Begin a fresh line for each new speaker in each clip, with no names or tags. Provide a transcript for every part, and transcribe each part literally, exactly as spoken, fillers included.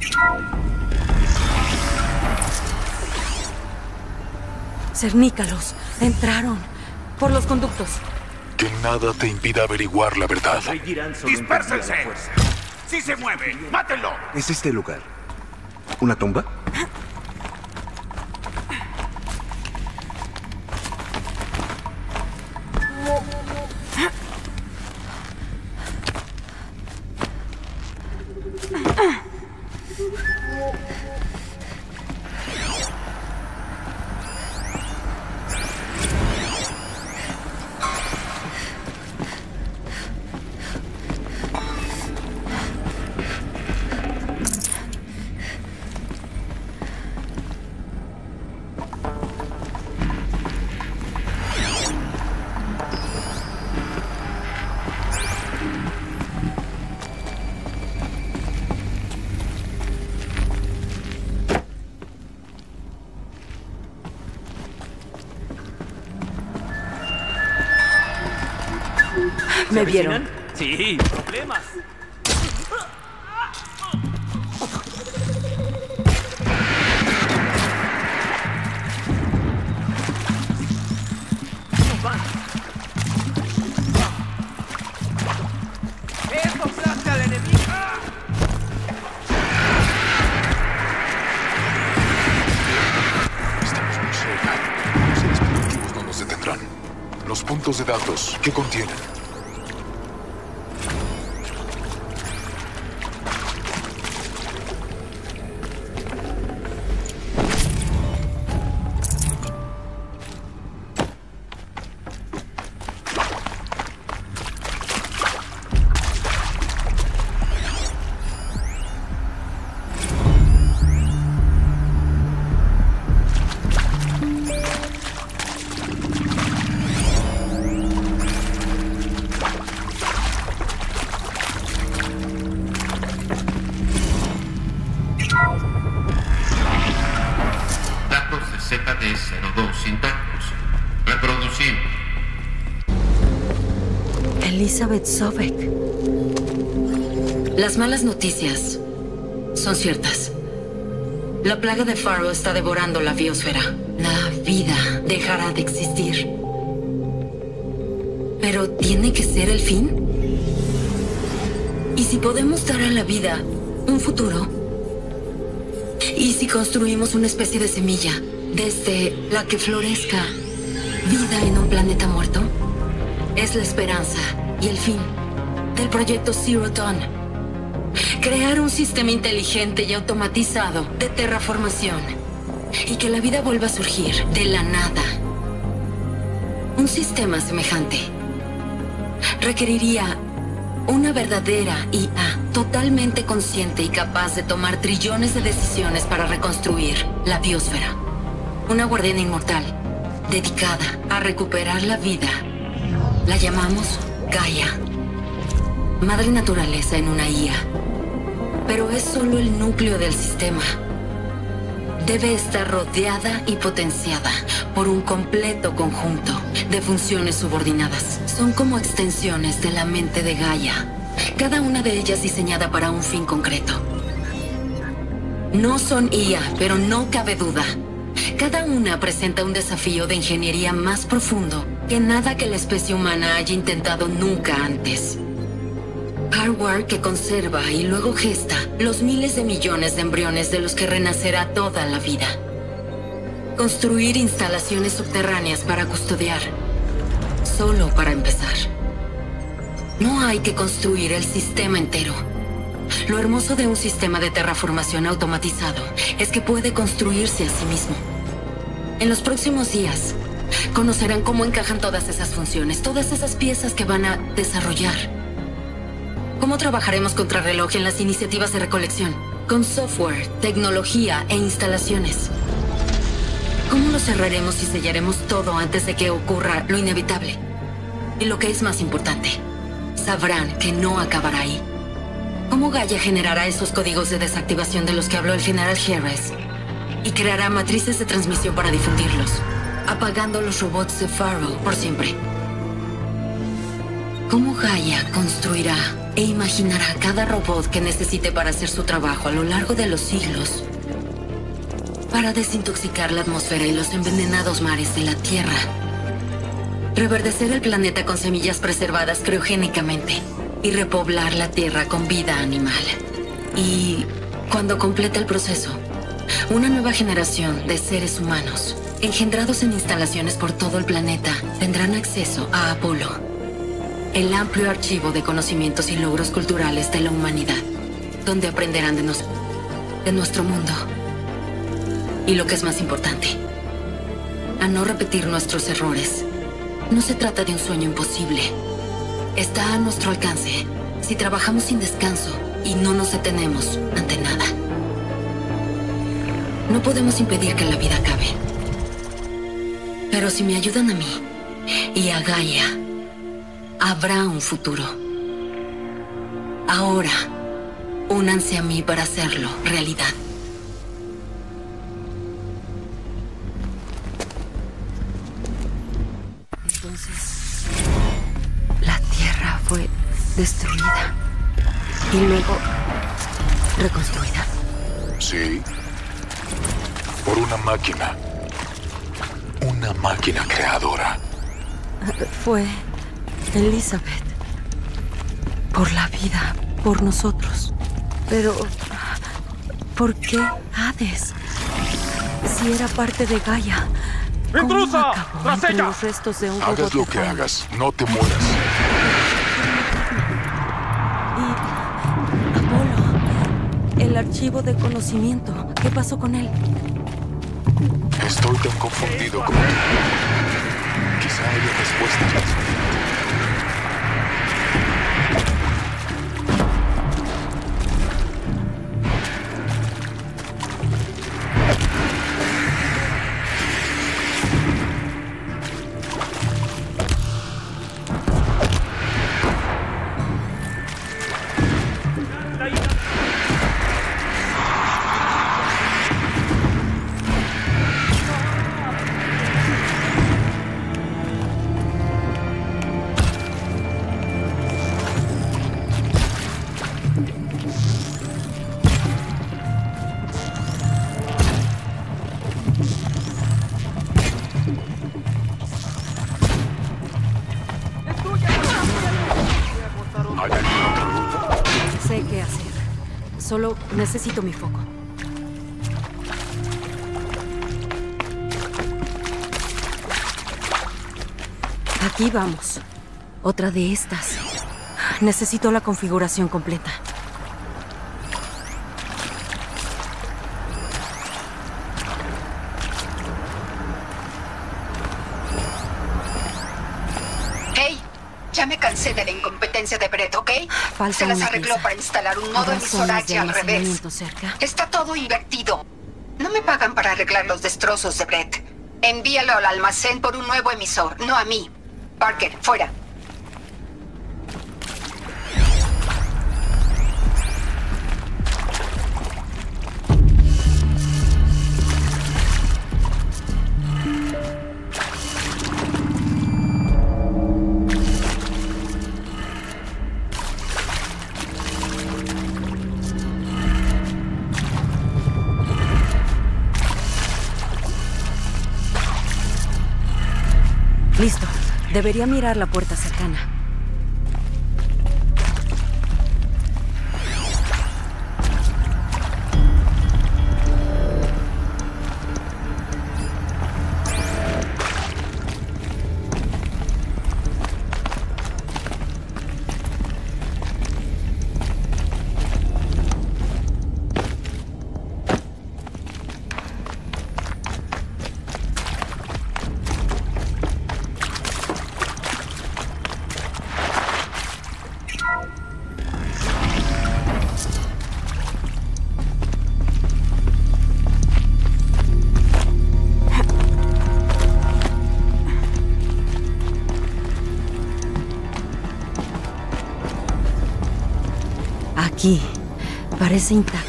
Cernícalos. Entraron. Por los conductos.
Que nada te impida averiguar la verdad.
¡Dispérsense! ¡Si se mueve! ¡Mátenlo!
¿Es este el lugar? ¿Una tumba?
¿Me vieron?
Sí, problemas. ¡Esto aplasta al enemigo!
Estamos muy cerca. Los seres primitivos no nos detendrán. Los puntos de datos, ¿qué contienen?
Z D cero dos intactos. Reproducir.
Elizabeth Sobeck.
Las malas noticias son ciertas. La plaga de Faro está devorando la biosfera. La vida dejará de existir. ¿Pero tiene que ser el fin? ¿Y si podemos dar a la vida un futuro? ¿Y si construimos una especie de semilla desde la que florezca vida en un planeta muerto? Es la esperanza y el fin del proyecto Zero Dawn. Crear un sistema inteligente y automatizado de terraformación y que la vida vuelva a surgir de la nada. Un sistema semejante requeriría una verdadera I A totalmente consciente y capaz de tomar trillones de decisiones para reconstruir la biosfera. Una guardiana inmortal dedicada a recuperar la vida. La llamamos Gaia. Madre naturaleza en una I A. Pero es solo el núcleo del sistema. Debe estar rodeada y potenciada por un completo conjunto de funciones subordinadas. Son como extensiones de la mente de Gaia, cada una de ellas diseñada para un fin concreto. No son I A, pero no cabe duda. Cada una presenta un desafío de ingeniería más profundo que nada que la especie humana haya intentado nunca antes. Hardware que conserva y luego gesta los miles de millones de embriones de los que renacerá toda la vida. Construir instalaciones subterráneas para custodiar. Solo para empezar. No hay que construir el sistema entero. Lo hermoso de un sistema de terraformación automatizado es que puede construirse a sí mismo. En los próximos días, conocerán cómo encajan todas esas funciones, todas esas piezas que van a desarrollar. ¿Cómo trabajaremos contrarreloj en las iniciativas de recolección? Con software, tecnología e instalaciones. ¿Cómo lo cerraremos y sellaremos todo antes de que ocurra lo inevitable? Y lo que es más importante, sabrán que no acabará ahí. ¿Cómo Gaia generará esos códigos de desactivación de los que habló el general Harris? Y creará matrices de transmisión para difundirlos, apagando los robots de Faro por siempre. ¿Cómo Gaia construirá e imaginará cada robot que necesite para hacer su trabajo a lo largo de los siglos, para desintoxicar la atmósfera y los envenenados mares de la Tierra, reverdecer el planeta con semillas preservadas criogénicamente y repoblar la Tierra con vida animal. Y cuando complete el proceso, una nueva generación de seres humanos, engendrados en instalaciones por todo el planeta, tendrán acceso a Apolo, el amplio archivo de conocimientos y logros culturales de la humanidad, donde aprenderán de, nos de nuestro mundo. Y lo que es más importante, a no repetir nuestros errores. No se trata de un sueño imposible. Está a nuestro alcance si trabajamos sin descanso y no nos detenemos ante nada. No podemos impedir que la vida acabe. Pero si me ayudan a mí y a Gaia, habrá un futuro. Ahora, únanse a mí para hacerlo realidad.
Entonces, la Tierra fue destruida y luego reconstruida.
Sí. Por una máquina. Una máquina creadora.
Fue Elizabeth. Por la vida, por nosotros. Pero, ¿por qué Hades? Si era parte de Gaia. ¿Cómo
¡Intrusa!
acabó
¡Tras
entre
ella!
los restos de un
Hagas
robot
lo
de
que
fuego?
hagas, no te mueras.
Y Apolo, el archivo de conocimiento, ¿qué pasó con él?
Estoy tan confundido como tú. Quizá haya respuestas. ¿Hay alguna otra ruta?
Sé qué hacer. Solo necesito mi foco. Aquí vamos. Otra de estas. Necesito la configuración completa.
Hey, ya me cansé de la incompetencia de Brett, ¿ok?
Falta
Se las
una
arregló
pieza.
para instalar un modo
¿Habrá
emisor
zonas de
H al revés.
almacenamiento cerca?
Está todo invertido. No me pagan para arreglar los destrozos de Brett. Envíalo al almacén por un nuevo emisor, no a mí. Parker, fuera.
Listo. Debería mirar la puerta cercana. Aquí. Parece intacta.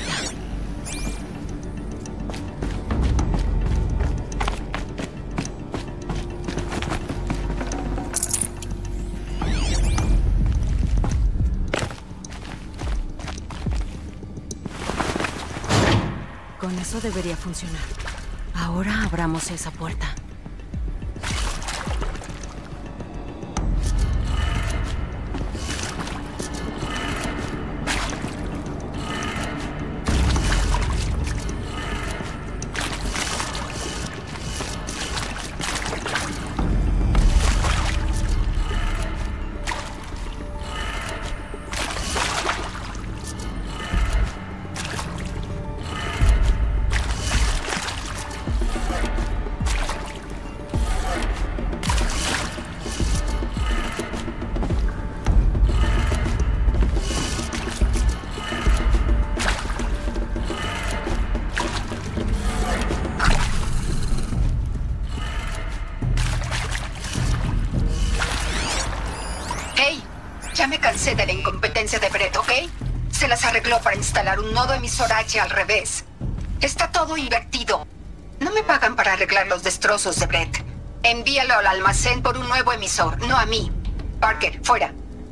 Con eso debería funcionar. Ahora abramos esa puerta.
Ya me cansé de la incompetencia de Brett, ¿ok? Se las arregló para instalar un nodo emisor H al revés. Está todo invertido. No me pagan para arreglar los destrozos de Brett. Envíalo al almacén por un nuevo emisor, no a mí. Parker, fuera.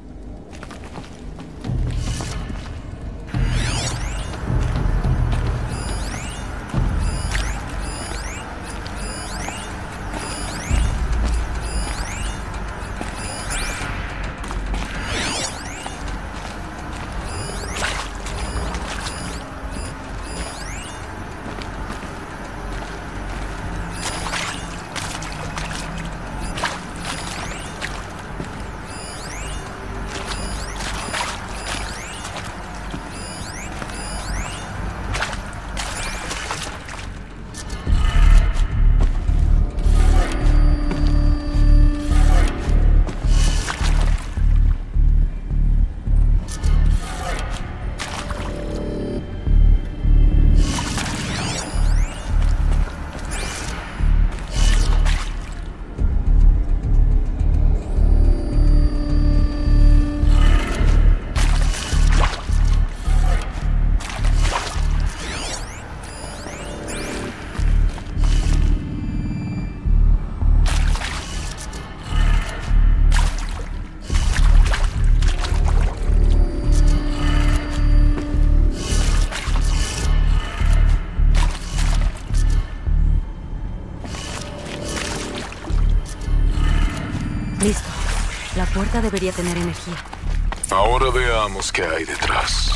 Listo. La puerta debería tener energía.
Ahora veamos qué hay detrás.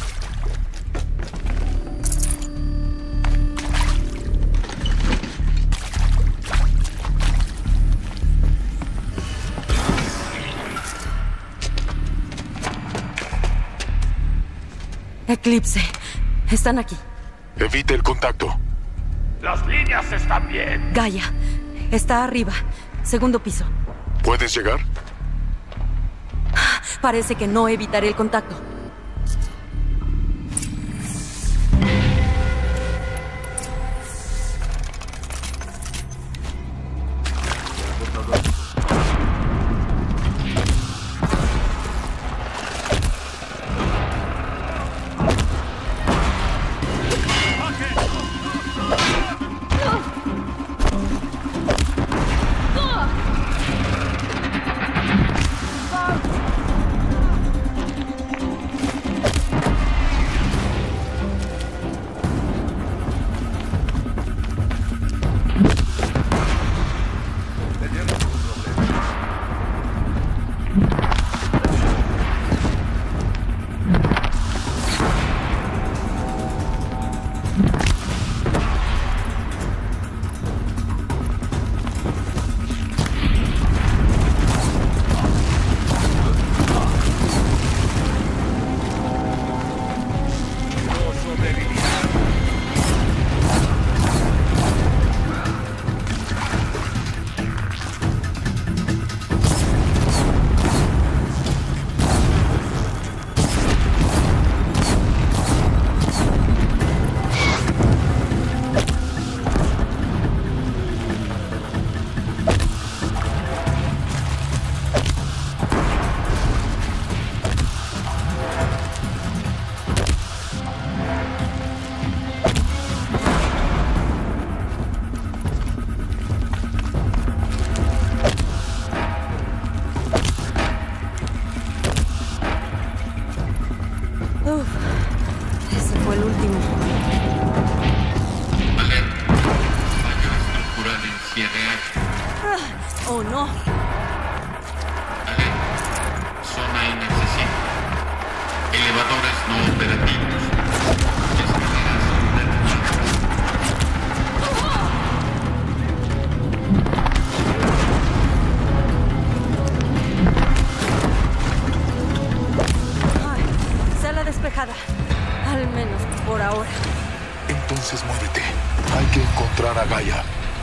Eclipse. Están aquí.
Evite el contacto.
Las líneas están bien.
Gaia. Está arriba. Segundo piso.
¿Puedes llegar?
Parece que no evitaré el contacto.
Entonces muévete. Hay que encontrar a Gaia.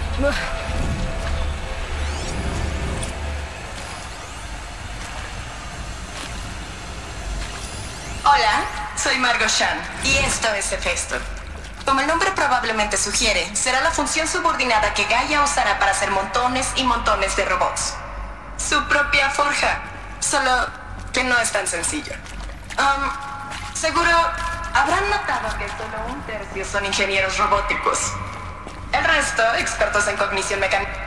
Hola, soy Margot Shan y esto es Hefesto. Como el nombre probablemente sugiere, será la función subordinada que Gaia usará para hacer montones y montones de robots. Su propia forja, solo que no es tan sencillo. Um, seguro habrán notado que solo un tercio son ingenieros robóticos. El resto, expertos en cognición mecánica.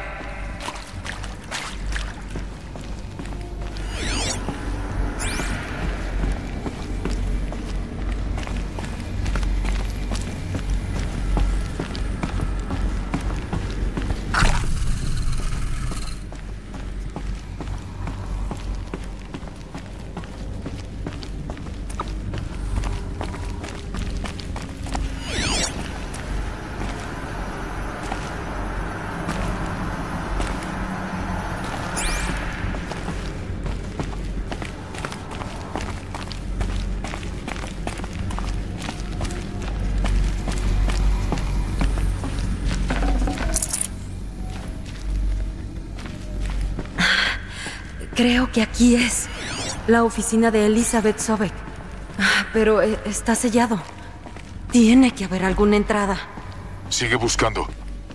Creo que aquí es la oficina de Elizabeth Sobek. Pero eh, está sellado. Tiene que haber alguna entrada.
Sigue buscando.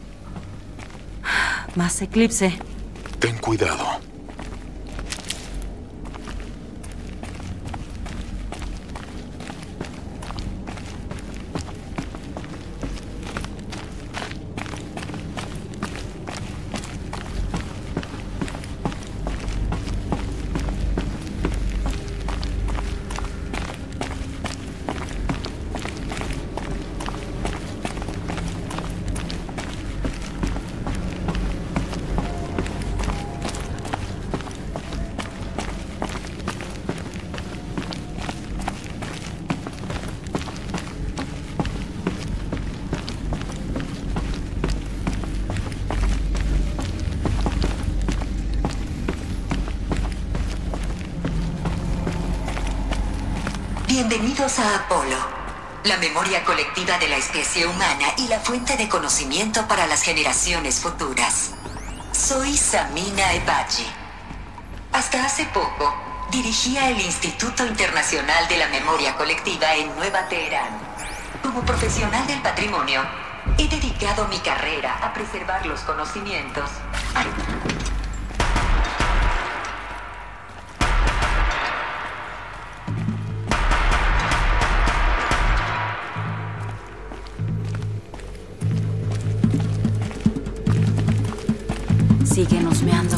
Más Eclipse.
Ten cuidado.
Bienvenidos a Apolo, la memoria colectiva de la especie humana y la fuente de conocimiento para las generaciones futuras. Soy Samina Ebaji. Hasta hace poco, dirigía el Instituto Internacional de la Memoria Colectiva en Nueva Teherán. Como profesional del patrimonio, he dedicado mi carrera a preservar los conocimientos.
Siguen husmeando.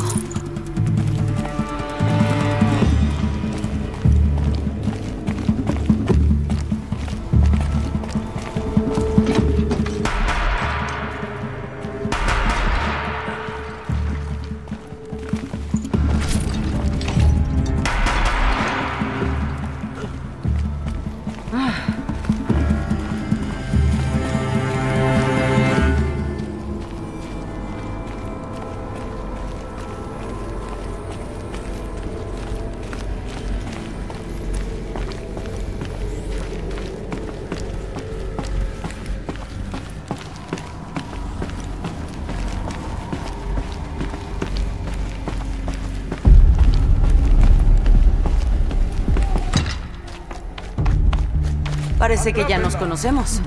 Parece que ya nos conocemos.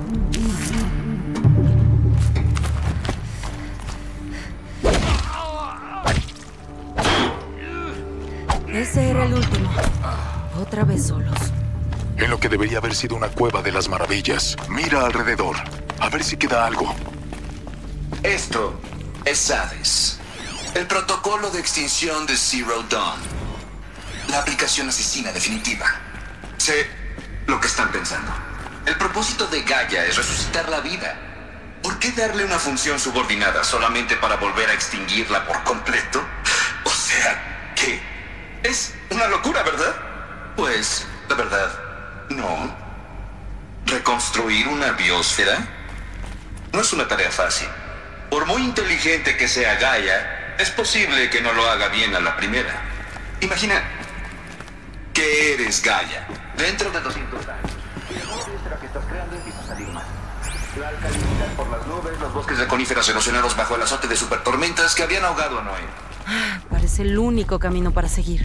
Ese era el último. Otra vez solos.
En lo que debería haber sido una cueva de las maravillas. Mira alrededor. A ver si queda algo.
Esto es Hades. El protocolo de extinción de Zero Dawn. La aplicación asesina definitiva. Sé lo que están pensando. El propósito de Gaia es resucitar la vida. ¿Por qué darle una función subordinada solamente para volver a extinguirla por completo? O sea, ¿qué? Es una locura, ¿verdad? Pues, la verdad, no. ¿Reconstruir una biosfera? No es una tarea fácil. Por muy inteligente que sea Gaia, es posible que no lo haga bien a la primera. Imagina que eres Gaia dentro de doscientos años. El modo extra que estás creando empieza a salir mal. La alcalinidad por las nubes, los bosques de coníferas erosionados bajo el azote de supertormentas que habían ahogado a Noé.
Parece el único camino para seguir.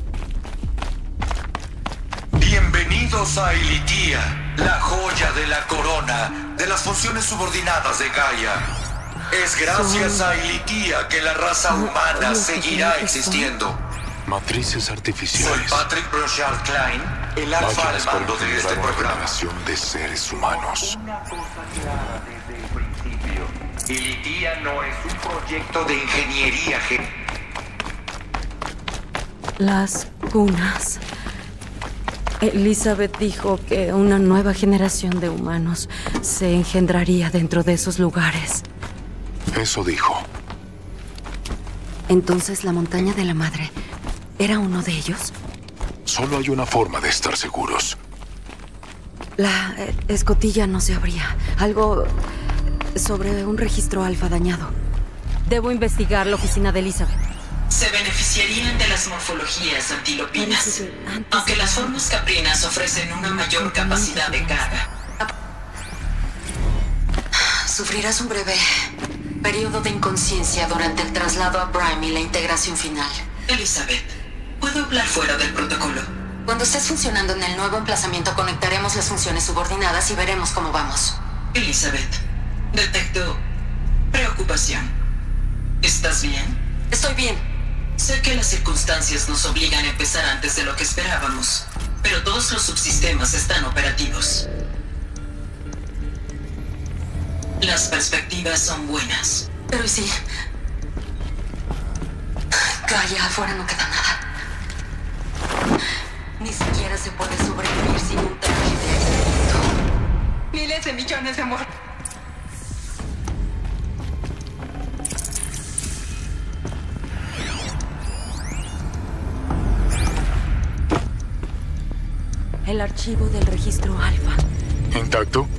Bienvenidos a Ilitia, la joya de la corona de las funciones subordinadas de Gaia. Es gracias a Ilitia que la raza humana seguirá existiendo.
Matrices artificiales.
Soy Patrick Brochard Klein, el alfa al
Máquinas para
mando de
entender
este
a una
programa.
generación de seres humanos.
Una cosa clara desde el principio. Ilitia no es un proyecto de ingeniería gen...
Las cunas. Elizabeth dijo que una nueva generación de humanos se engendraría dentro de esos lugares.
Eso dijo.
Entonces la montaña de la madre era uno de ellos.
Solo hay una forma de estar seguros.
La eh, escotilla no se abría. Algo sobre un registro alfa dañado. Debo investigar la oficina de Elizabeth.
Se beneficiarían de las morfologías antilopinas, aunque las formas caprinas ofrecen una mayor capacidad de carga.
Sufrirás un breve periodo de inconsciencia durante el traslado a Prime y la integración final.
Elizabeth, ¿puedo hablar fuera del protocolo?
Cuando estés funcionando en el nuevo emplazamiento, conectaremos las funciones subordinadas y veremos cómo vamos.
Elizabeth, detecto preocupación. ¿Estás bien?
Estoy bien.
Sé que las circunstancias nos obligan a empezar antes de lo que esperábamos, pero todos los subsistemas están operativos. Las perspectivas son buenas.
Pero ¿y si? Calla, afuera no queda nada. Ni siquiera se puede sobrevivir sin un traje de aislamiento.
Miles de millones de muertos.
El archivo del registro alfa.
¿Intacto?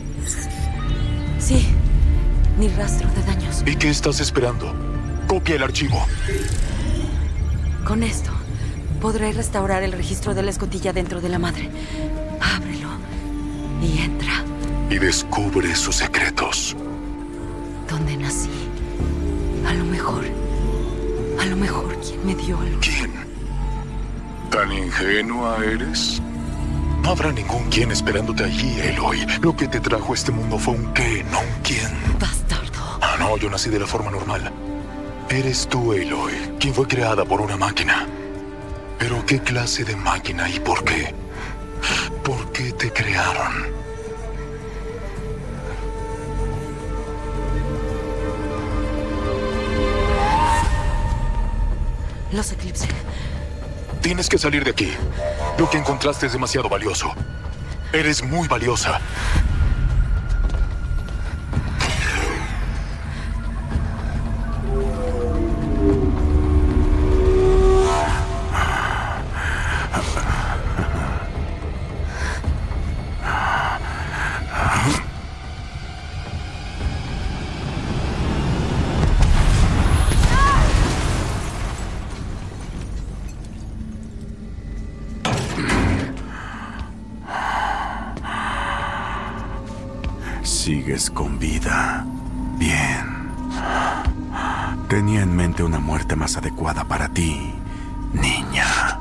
Sí. Ni rastro de daños.
¿Y qué estás esperando? Copia el archivo.
Con esto, podré restaurar el registro de la escotilla dentro de la madre. Ábrelo y entra.
Y descubre sus secretos.
¿Dónde nací? A lo mejor... A lo mejor, ¿quién me dio algo?
¿Quién? ¿Tan ingenua eres? No habrá ningún quién esperándote allí, Aloy. Lo que te trajo a este mundo fue un qué, no un quién.
Bastardo.
Ah, no, yo nací de la forma normal. Eres tú, Aloy, quien fue creada por una máquina. Pero ¿qué clase de máquina y por qué? ¿Por qué te crearon?
Los eclipse.
Tienes que salir de aquí. Lo que encontraste es demasiado valioso. Eres muy valiosa.
Sigues con vida. Bien. Tenía en mente una muerte más adecuada para ti, niña.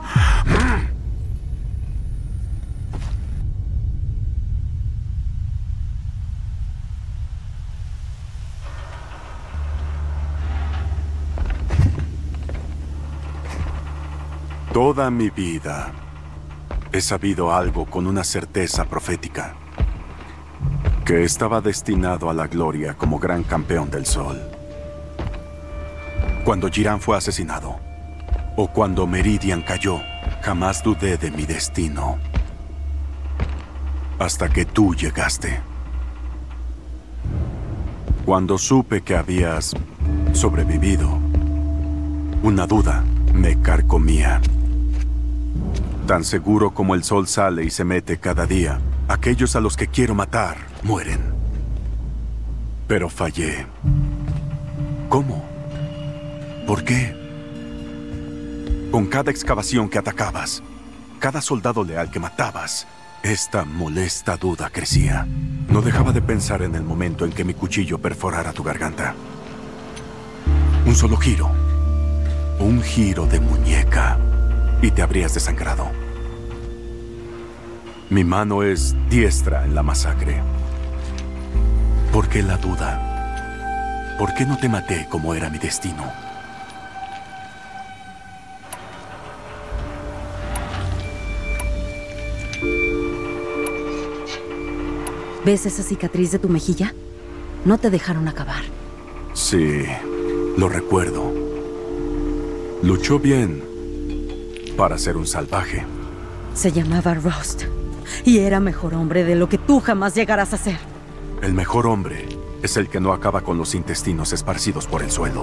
Toda mi vida he sabido algo con una certeza profética. Que estaba destinado a la gloria como gran campeón del sol. Cuando Jiran fue asesinado, o cuando Meridian cayó, jamás dudé de mi destino. Hasta que tú llegaste. Cuando supe que habías sobrevivido, una duda me carcomía. Tan seguro como el sol sale y se mete cada día, aquellos a los que quiero matar mueren. Pero fallé. ¿Cómo? ¿Por qué? Con cada excavación que atacabas, cada soldado leal que matabas, Esta molesta duda crecía. No dejaba de pensar en el momento en que mi cuchillo perforara tu garganta. Un solo giro. Un giro de muñeca y te habrías desangrado. Mi mano es diestra en la masacre. ¿Por qué la duda? ¿Por qué no te maté como era mi destino?
¿Ves esa cicatriz de tu mejilla? No te dejaron acabar.
Sí, lo recuerdo. Luchó bien para ser un salvaje.
Se llamaba Rust y era mejor hombre de lo que tú jamás llegarás a ser.
El mejor hombre es el que no acaba con los intestinos esparcidos por el suelo.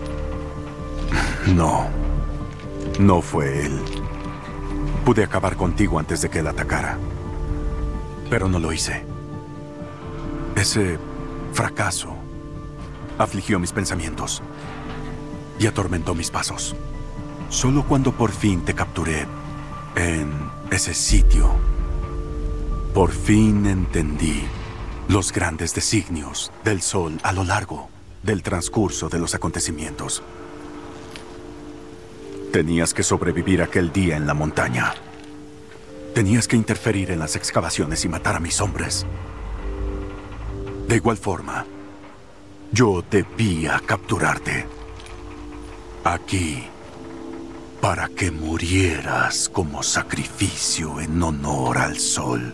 No, no fue él. Pude acabar contigo antes de que él atacara, pero no lo hice. Ese fracaso afligió mis pensamientos y atormentó mis pasos. Solo cuando por fin te capturé en ese sitio, por fin entendí los grandes designios del Sol a lo largo del transcurso de los acontecimientos. Tenías que sobrevivir aquel día en la montaña. Tenías que interferir en las excavaciones y matar a mis hombres. De igual forma, yo debía capturarte aquí para que murieras como sacrificio en honor al Sol.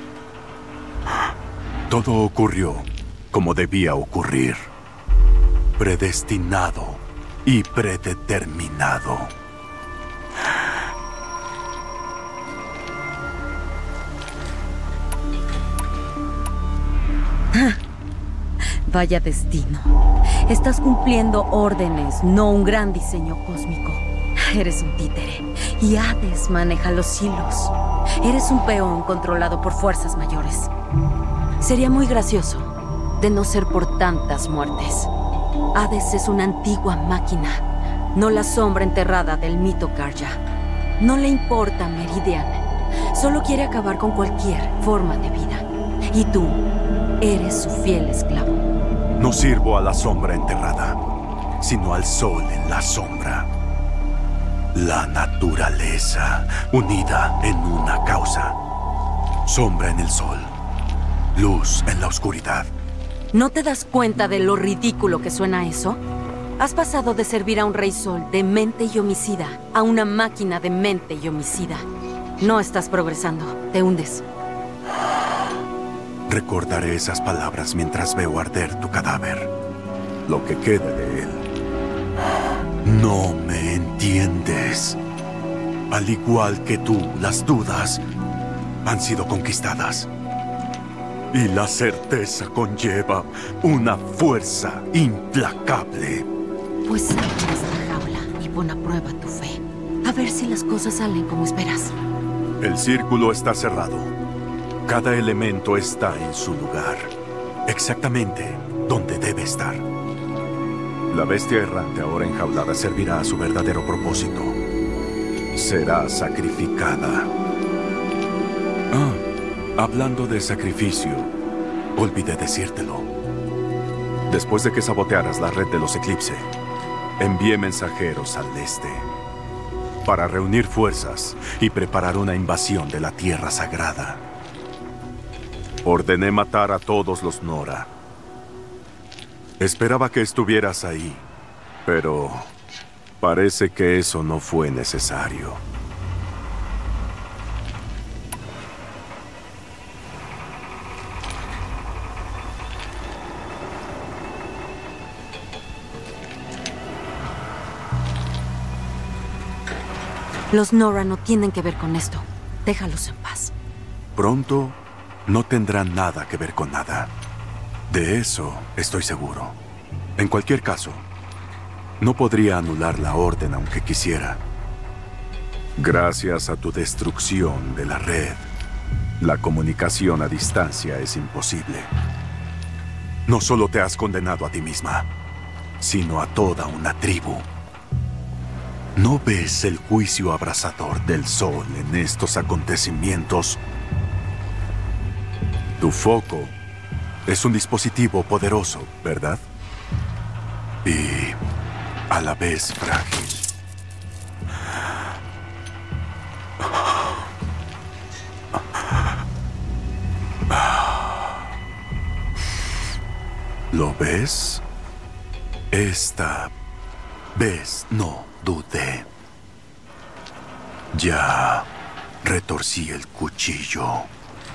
Todo ocurrió como debía ocurrir. Predestinado y predeterminado.
Vaya destino. Estás cumpliendo órdenes, no un gran diseño cósmico. Eres un títere y Hades maneja los hilos. Eres un peón controlado por fuerzas mayores. Sería muy gracioso, de no ser por tantas muertes. Hades es una antigua máquina, no la sombra enterrada del mito Karja. No le importa Meridian, solo quiere acabar con cualquier forma de vida. Y tú, eres su fiel esclavo.
No sirvo a la sombra enterrada, sino al sol en la sombra. La naturaleza unida en una causa. Sombra en el sol, luz en la oscuridad.
¿No te das cuenta de lo ridículo que suena eso? Has pasado de servir a un rey sol demente y homicida a una máquina demente y homicida. No estás progresando, te hundes.
Recordaré esas palabras mientras veo arder tu cadáver. Lo que quede de él. No me entiendes. Al igual que tú, las dudas han sido conquistadas. Y la certeza conlleva una fuerza implacable.
Pues sal de esta jaula y pon a prueba tu fe. A ver si las cosas salen como esperas.
El círculo está cerrado. Cada elemento está en su lugar, exactamente donde debe estar. La bestia errante ahora enjaulada servirá a su verdadero propósito. Será sacrificada. Ah, hablando de sacrificio, olvidé decírtelo. Después de que sabotearas la red de los Eclipse, envié mensajeros al este para reunir fuerzas y preparar una invasión de la Tierra Sagrada. Ordené matar a todos los Nora. Esperaba que estuvieras ahí, pero parece que eso no fue necesario.
Los Nora no tienen que ver con esto. Déjalos en paz.
Pronto no tendrán nada que ver con nada. De eso estoy seguro. En cualquier caso, no podría anular la orden aunque quisiera. Gracias a tu destrucción de la red, la comunicación a distancia es imposible. No solo te has condenado a ti misma, sino a toda una tribu. ¿No ves el juicio abrasador del sol en estos acontecimientos? Tu foco es un dispositivo poderoso, ¿verdad? Y a la vez frágil. ¿Lo ves? Esta vez no dudé. Ya retorcí el cuchillo.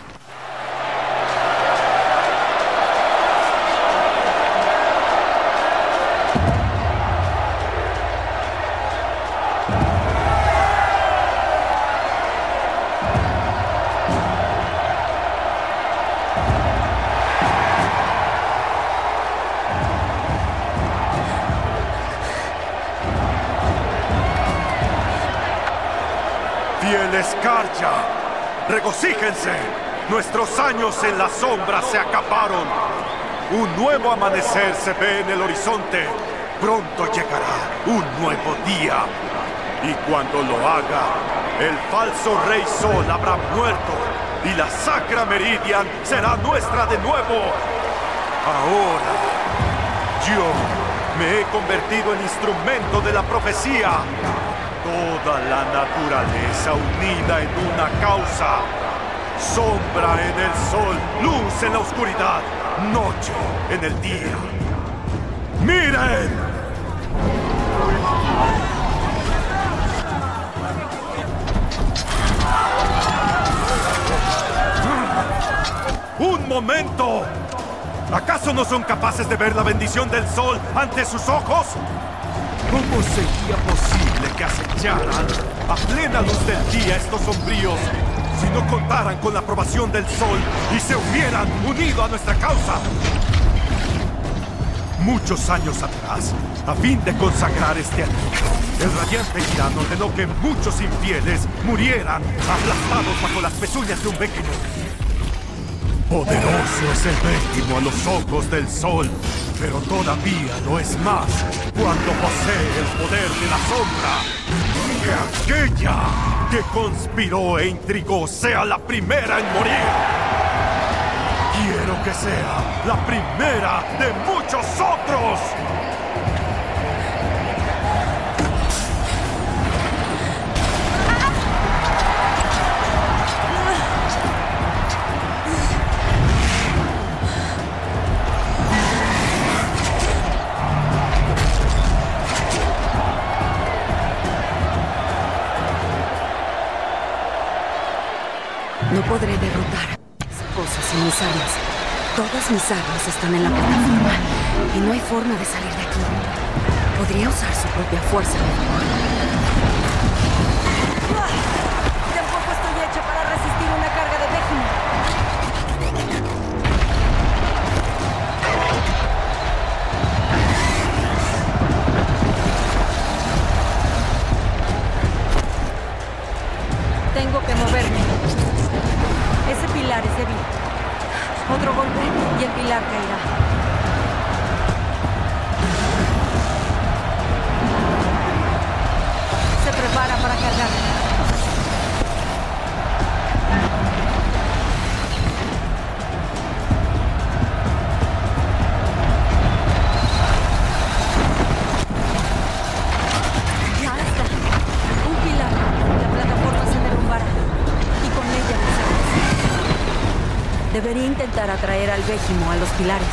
Escarcha, regocíjense. Nuestros años en la sombra se acabaron. Un nuevo amanecer se ve en el horizonte. Pronto llegará un nuevo día. Y cuando lo haga, el falso Rey Sol habrá muerto y la Sacra Meridian será nuestra de nuevo. Ahora, yo me he convertido en instrumento de la profecía. Toda la naturaleza unida en una causa. Sombra en el sol, luz en la oscuridad, noche en el día. ¡Miren! ¡Un momento! ¿Acaso no son capaces de ver la bendición del sol ante sus ojos? ¿Cómo sería posible que acecharan a plena luz del día estos sombríos si no contaran con la aprobación del sol y se hubieran unido a nuestra causa? Muchos años atrás, a fin de consagrar este anillo, el radiante tirano ordenó que muchos infieles murieran aplastados bajo las pezuñas de un Vecchino. Poderoso es el Vecchino a los ojos del sol, pero todavía lo es más cuando posee el poder de la sombra. Que aquella que conspiró e intrigó sea la primera en morir. Quiero que sea la primera de muchos otros.
No podré derrotar esas cosas en mis armas. Todas mis armas están en la plataforma y no hay forma de salir de aquí. Podría usar su propia fuerza a mi favor. Tampoco estoy hecha para resistir una carga de Vecchino. Tengo que moverme. Ese pilar es débil. Otro golpe y el pilar caerá. Se prepara para cargar. Ya está. Un pilar. La plataforma se derrumbará. Y con ella las armas. Debería intentar atraer al Vecchino a los pilares.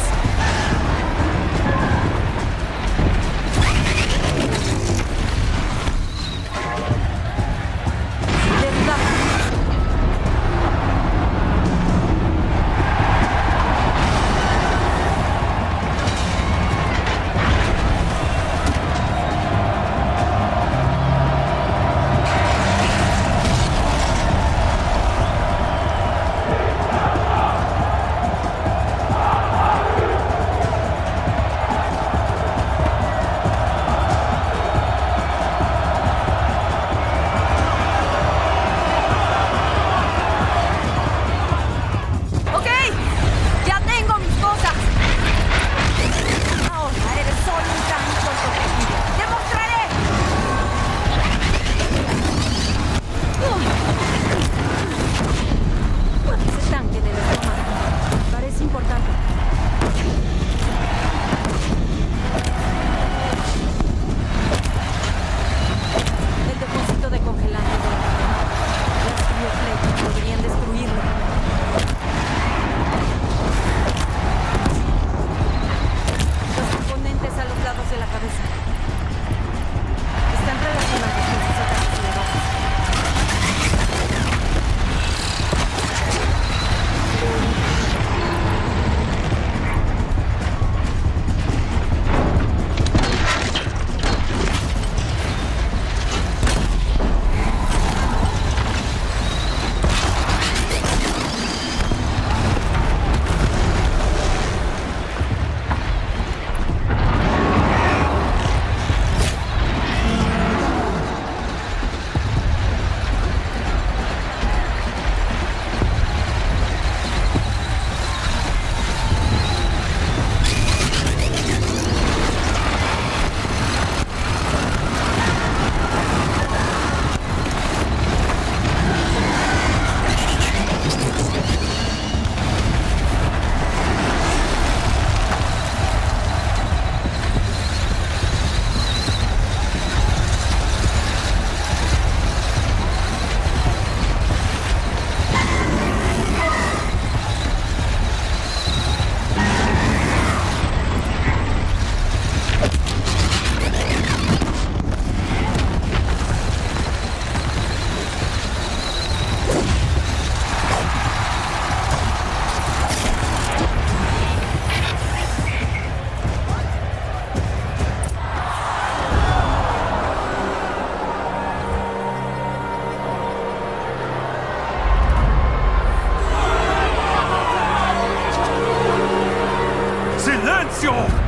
¡Silencio!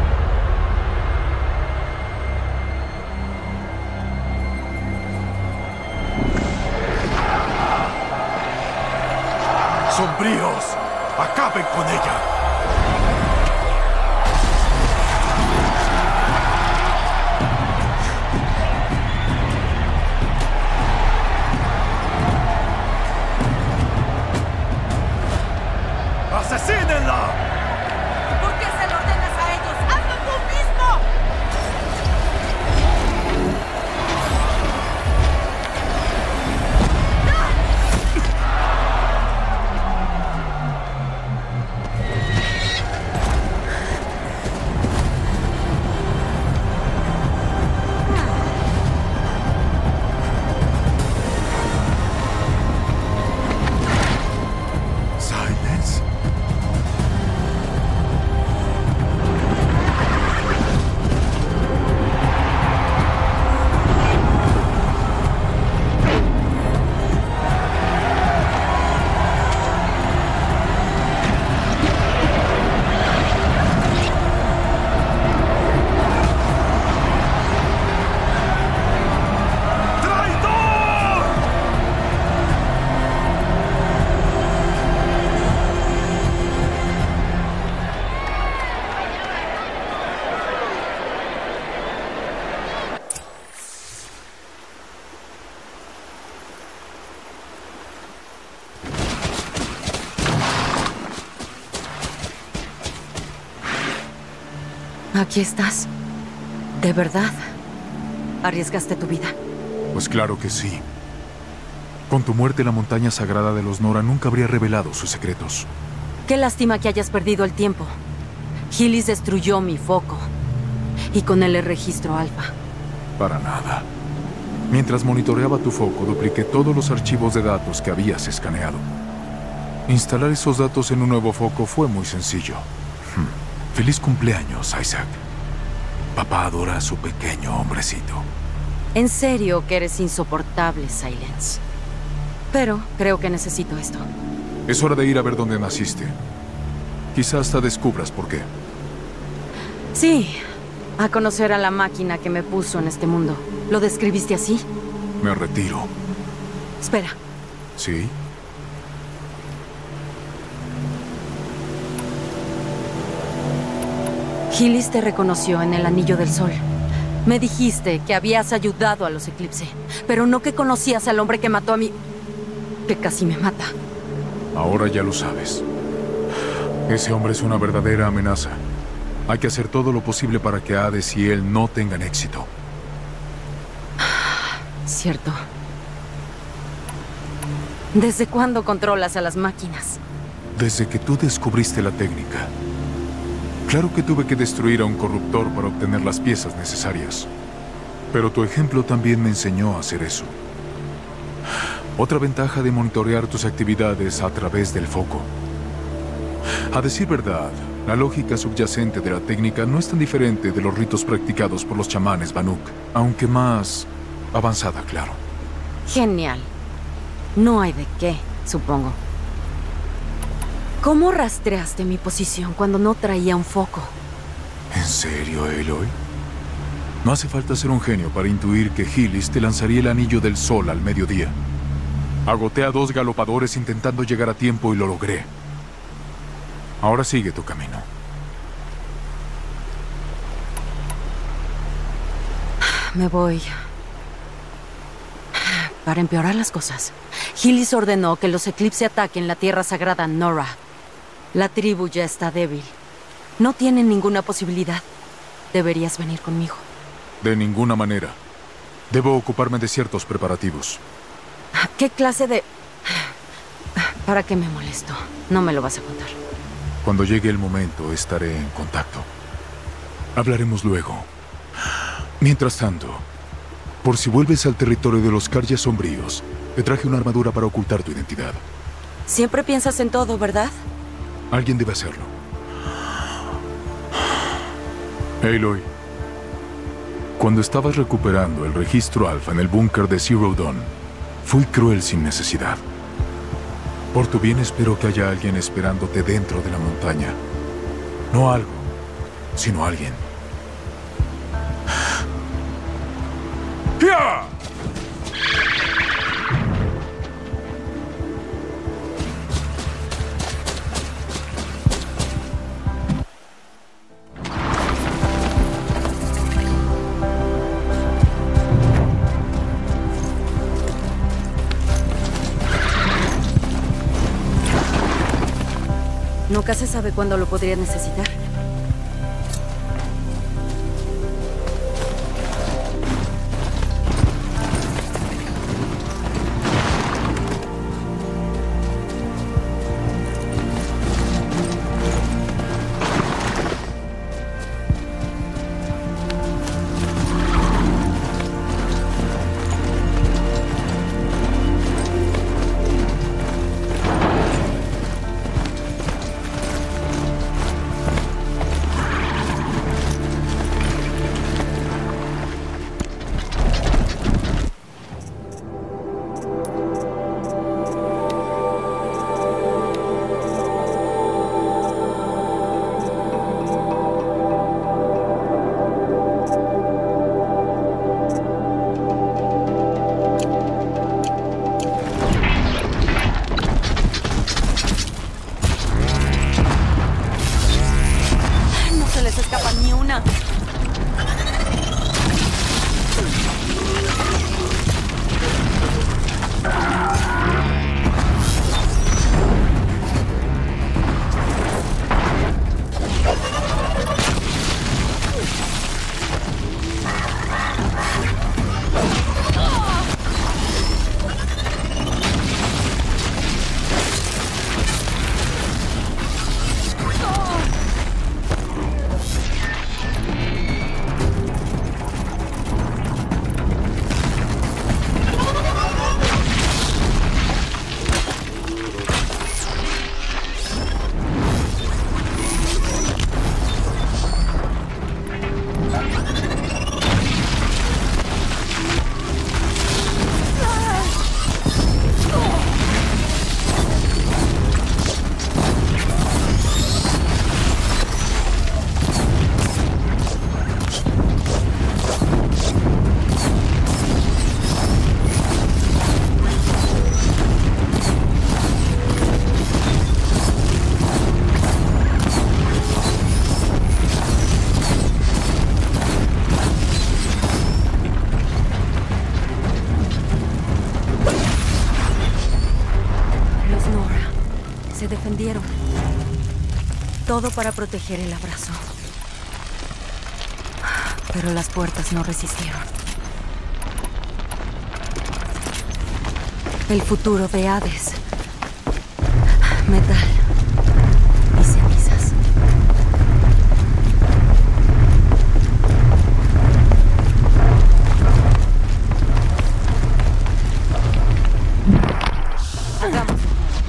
¡Sombríos! ¡Acaben con ella! ¡Asesínenla!
¿Por qué se lo ordenas a ellos? ¡Hazlo tú mismo!
¿Silence?
Aquí estás. ¿De verdad? ¿Arriesgaste tu vida?
Pues claro que sí. Con tu muerte, la montaña sagrada de los Nora nunca habría revelado sus secretos.
Qué lástima que hayas perdido el tiempo. Gillis destruyó mi foco. Y con él el registro alfa.
Para nada. Mientras monitoreaba tu foco, dupliqué todos los archivos de datos que habías escaneado. Instalar esos datos en un nuevo foco fue muy sencillo. Hmm. Feliz cumpleaños, Isaac. Papá adora a su pequeño hombrecito.
En serio que eres insoportable, Silence. Pero creo que necesito esto.
Es hora de ir a ver dónde naciste. Quizá hasta descubras por qué.
Sí, a conocer a la máquina que me puso en este mundo. ¿Lo describiste así?
Me retiro.
Espera.
¿Sí?
Gillis te reconoció en el Anillo del Sol. Me dijiste que habías ayudado a los Eclipse, pero no que conocías al hombre que mató a mí... que casi me mata.
Ahora ya lo sabes. Ese hombre es una verdadera amenaza. Hay que hacer todo lo posible para que Hades y él no tengan éxito.
Cierto. ¿Desde cuándo controlas a las máquinas?
Desde que tú descubriste la técnica. Claro que tuve que destruir a un corruptor para obtener las piezas necesarias. Pero tu ejemplo también me enseñó a hacer eso. Otra ventaja de monitorear tus actividades a través del foco. A decir verdad, la lógica subyacente de la técnica no es tan diferente de los ritos practicados por los chamanes Banuk, aunque más avanzada, claro.
Genial. No hay de qué, supongo. ¿Cómo rastreaste mi posición cuando no traía un foco?
¿En serio, Aloy? No hace falta ser un genio para intuir que Gillis te lanzaría el Anillo del Sol al mediodía. Agoté a dos galopadores intentando llegar a tiempo y lo logré. Ahora sigue tu camino.
Me voy. Para empeorar las cosas, Gillis ordenó que los Eclipse ataquen la tierra sagrada Nora. La tribu ya está débil. No tienen ninguna posibilidad. Deberías venir conmigo.
De ninguna manera. Debo ocuparme de ciertos preparativos.
¿Qué clase de...? ¿Para qué me molesto? No me lo vas a contar.
Cuando llegue el momento, estaré en contacto. Hablaremos luego. Mientras tanto, por si vuelves al territorio de los Karja sombríos, te traje una armadura para ocultar tu identidad.
Siempre piensas en todo, ¿verdad?
Alguien debe hacerlo. Aloy, cuando estabas recuperando el registro alfa en el búnker de Zero Dawn, fui cruel sin necesidad. Por tu bien espero que haya alguien esperándote dentro de la montaña. No algo, sino alguien.
¡Pia!
Nunca se sabe cuándo lo podría necesitar. Todo para proteger el abrazo. Pero las puertas no resistieron. El futuro de Hades. Metal y cenizas. Hagamos.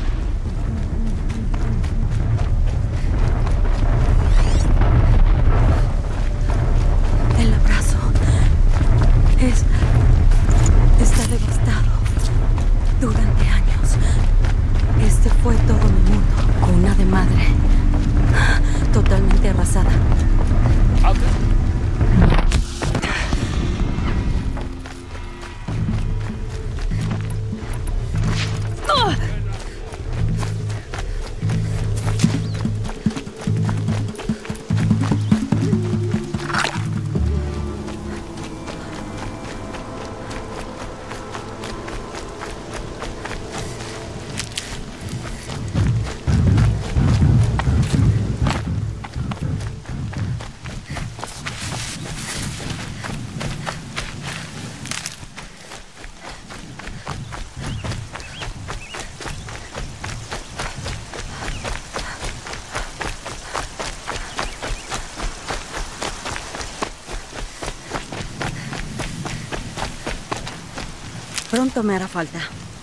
Pronto me hará falta.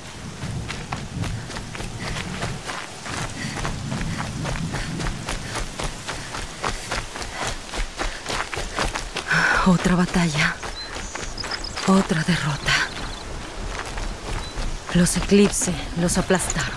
Otra batalla. Otra derrota. Los Eclipse los aplastaron.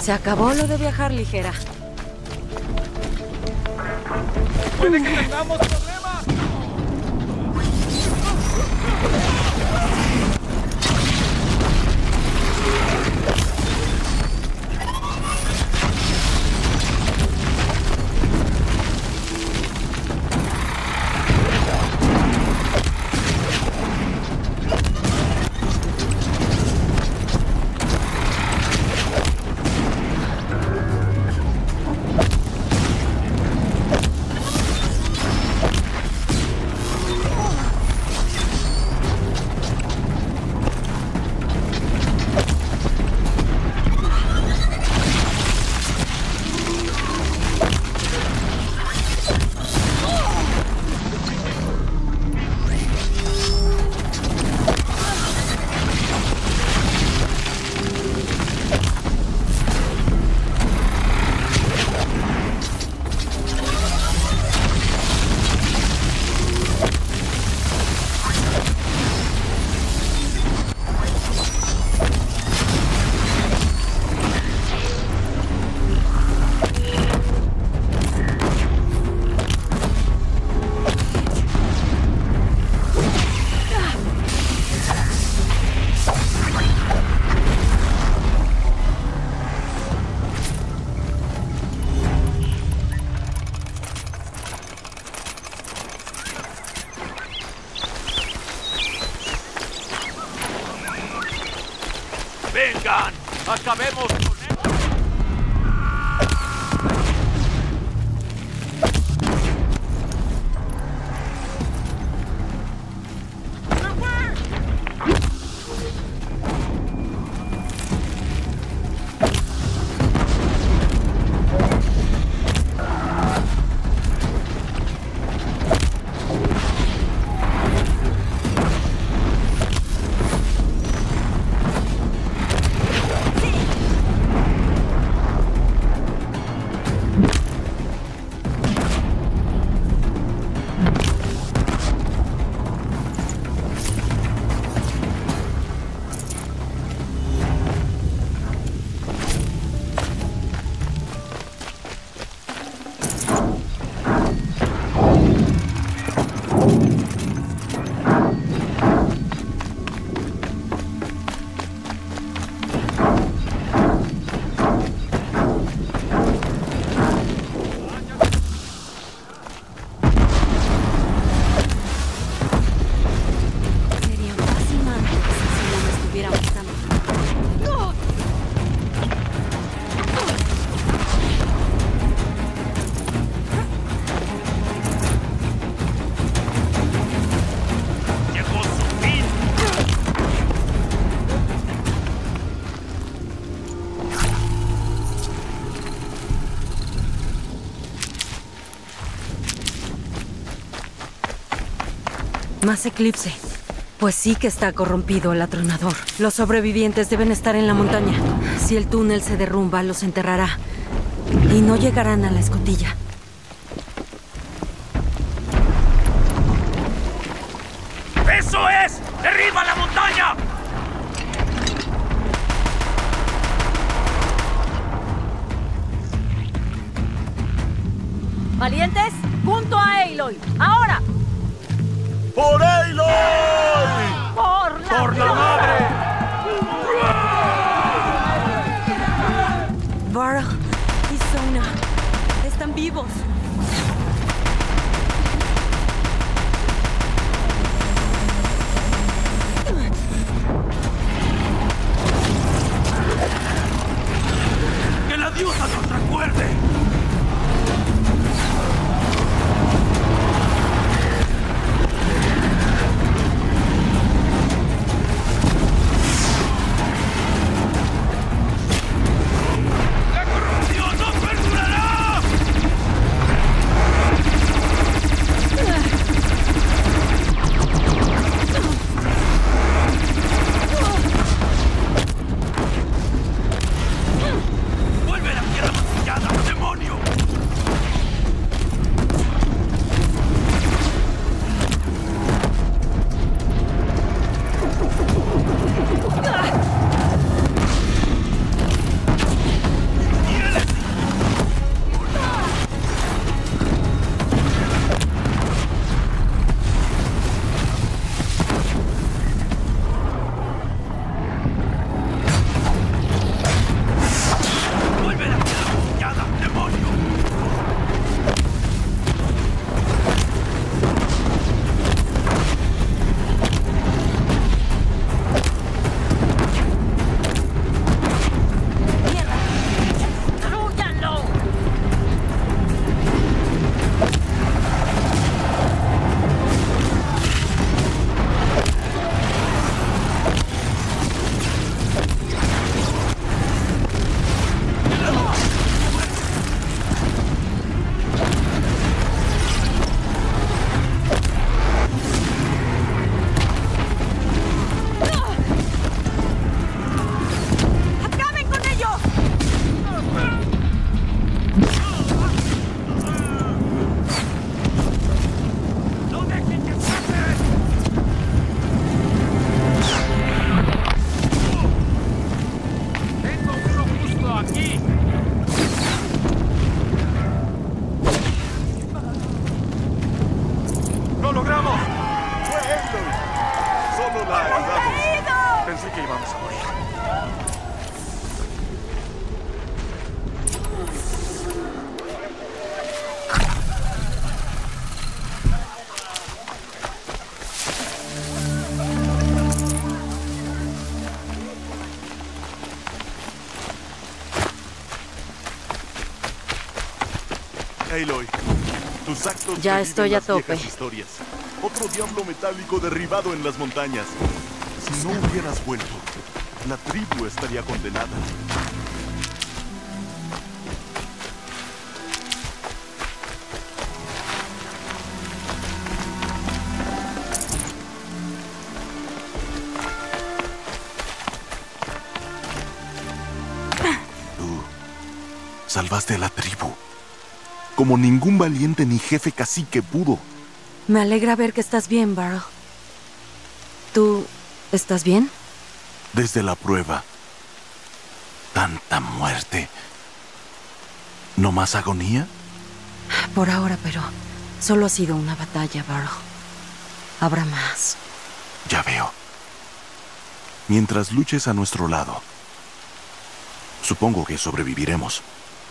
Se acabó lo de viajar ligera.
Puede que tengamos problemas.
¡Vengan! ¡Acabemos con esto!
Más eclipse. Pues sí que está corrompido el atronador. Los sobrevivientes deben estar en la montaña. Si el túnel se derrumba, los enterrará. Y no llegarán a la escotilla.
¡Eso es! ¡Derriba la montaña!
¡Valientes! ¡Junto a Aloy! ¡Ahora!
¡Por Aloy!
¡Por la,
¡Por la madre!
Varl y Sona están vivos.
¡Que la diosa nos recuerde! ¡Vuelve a la tierra mancillada!
Aloy, tus actos
Ya
reviven
estoy a
las
tope.
viejas historias. Otro diablo metálico derribado en las montañas. Si no hubieras vuelto, la tribu estaría condenada.
Salvaste a la tribu. Como ningún valiente ni jefe cacique pudo.
Me alegra ver que estás bien, Varl. ¿Tú estás bien?
Desde la prueba. Tanta muerte. ¿No más agonía?
Por ahora, pero solo ha sido una batalla, Varl. Habrá más.
Ya veo. Mientras luches a nuestro lado, supongo que sobreviviremos.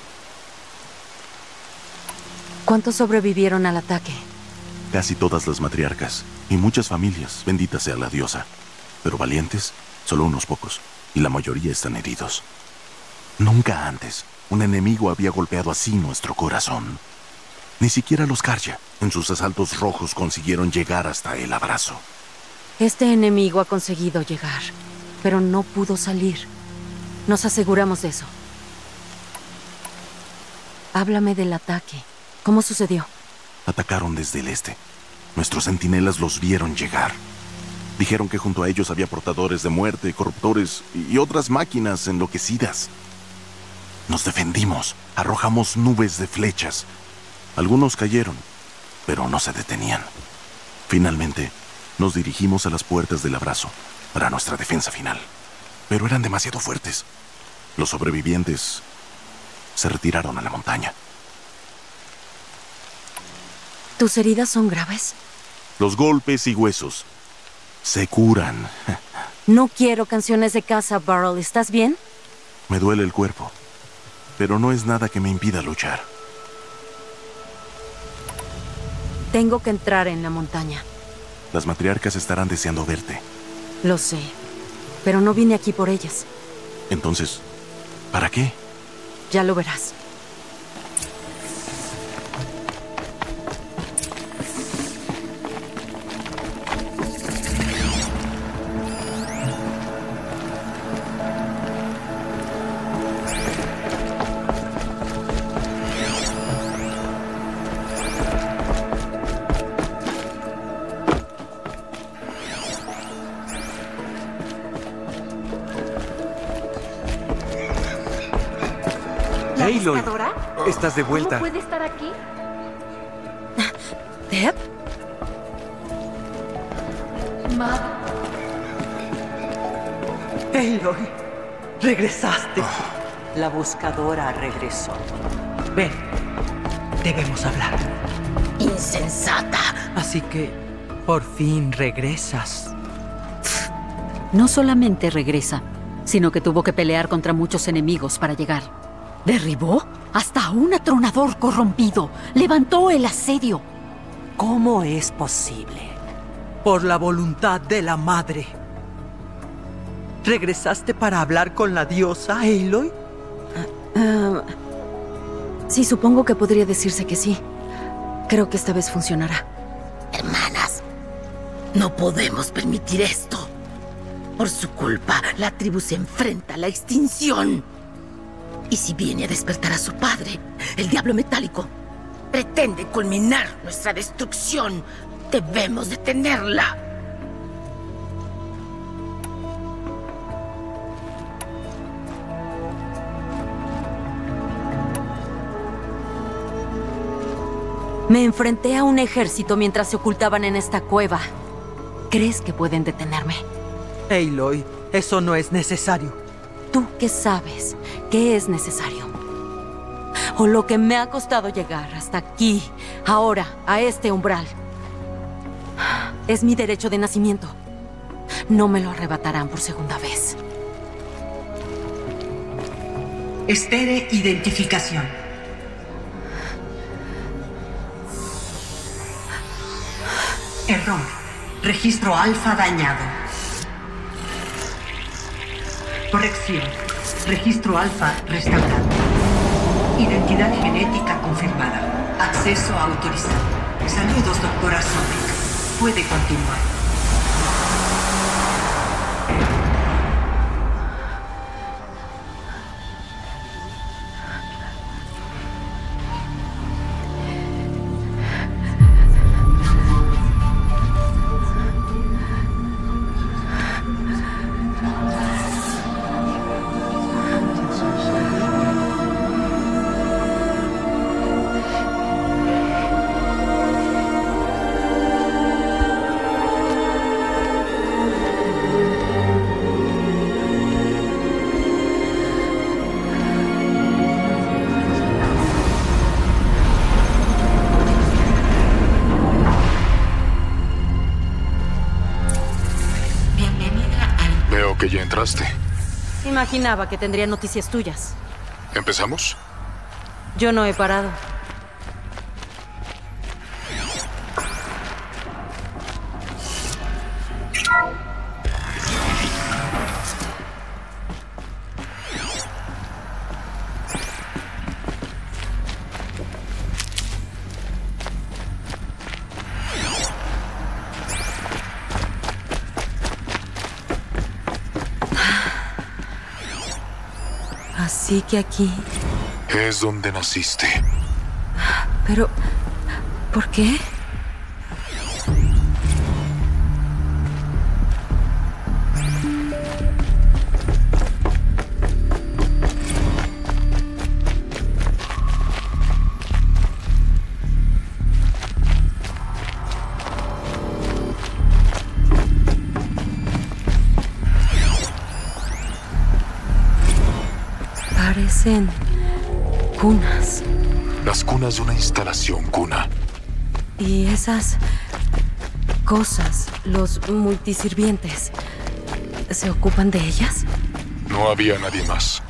¿Cuántos sobrevivieron al ataque?
Casi todas las matriarcas y muchas familias, bendita sea la diosa. Pero valientes, solo unos pocos, y la mayoría están heridos. Nunca antes un enemigo había golpeado así nuestro corazón. Ni siquiera los Karja, en sus asaltos rojos, consiguieron llegar hasta el abrazo.
Este enemigo ha conseguido llegar, pero no pudo salir. Nos aseguramos de eso. Háblame del ataque. ¿Cómo sucedió?
Atacaron desde el este. Nuestros centinelas los vieron llegar. Dijeron que junto a ellos había portadores de muerte, corruptores y otras máquinas enloquecidas. Nos defendimos, arrojamos nubes de flechas. Algunos cayeron, pero no se detenían. Finalmente, nos dirigimos a las puertas del abrazo para nuestra defensa final. Pero eran demasiado fuertes. Los sobrevivientes se retiraron a la montaña.
¿Tus heridas son graves?
Los golpes y huesos se curan.
No quiero canciones de casa, Varl. ¿Estás bien?
Me duele el cuerpo, pero no es nada que me impida luchar.
Tengo que entrar en la montaña.
Las matriarcas estarán deseando verte.
Lo sé, pero no vine aquí por ellas.
Entonces, ¿para qué?
Ya lo verás.
Aloy, estás de vuelta.
¿Cómo puede estar aquí?
¿Deb?
Ma.
Aloy, regresaste. La buscadora regresó. Ven, debemos hablar.
Insensata.
Así que, por fin regresas.
No solamente regresa, sino que tuvo que pelear contra muchos enemigos para llegar. Derribó hasta a un atronador corrompido. Levantó el asedio.
¿Cómo es posible? Por la voluntad de la madre. ¿Regresaste para hablar con la diosa, Aloy?
Uh, uh, sí, supongo que podría decirse que sí. Creo que esta vez funcionará.
Hermanas, no podemos permitir esto. Por su culpa, la tribu se enfrenta a la extinción. Y si viene a despertar a su padre, el diablo metálico, pretende culminar nuestra destrucción. Debemos detenerla.
Me enfrenté a un ejército mientras se ocultaban en esta cueva. ¿Crees que pueden detenerme?
Aloy, eso no es necesario.
¿Tú qué sabes qué es necesario? O lo que me ha costado llegar hasta aquí, ahora, a este umbral. Es mi derecho de nacimiento. No me lo arrebatarán por segunda vez.
Espere identificación. Error. Registro alfa dañado. Corrección. Registro alfa restaurado. Identidad genética confirmada. Acceso autorizado. Saludos, doctora Sobek. Puede continuar.
Que ya entraste.
Imaginaba que tendría noticias tuyas.
¿Empezamos?
Yo no he parado. Así que aquí...
Es donde naciste.
Pero... ¿por qué? Parecen cunas.
Las cunas de una instalación cuna.
Y esas cosas, los multisirvientes, ¿se ocupan de ellas?
No había nadie más.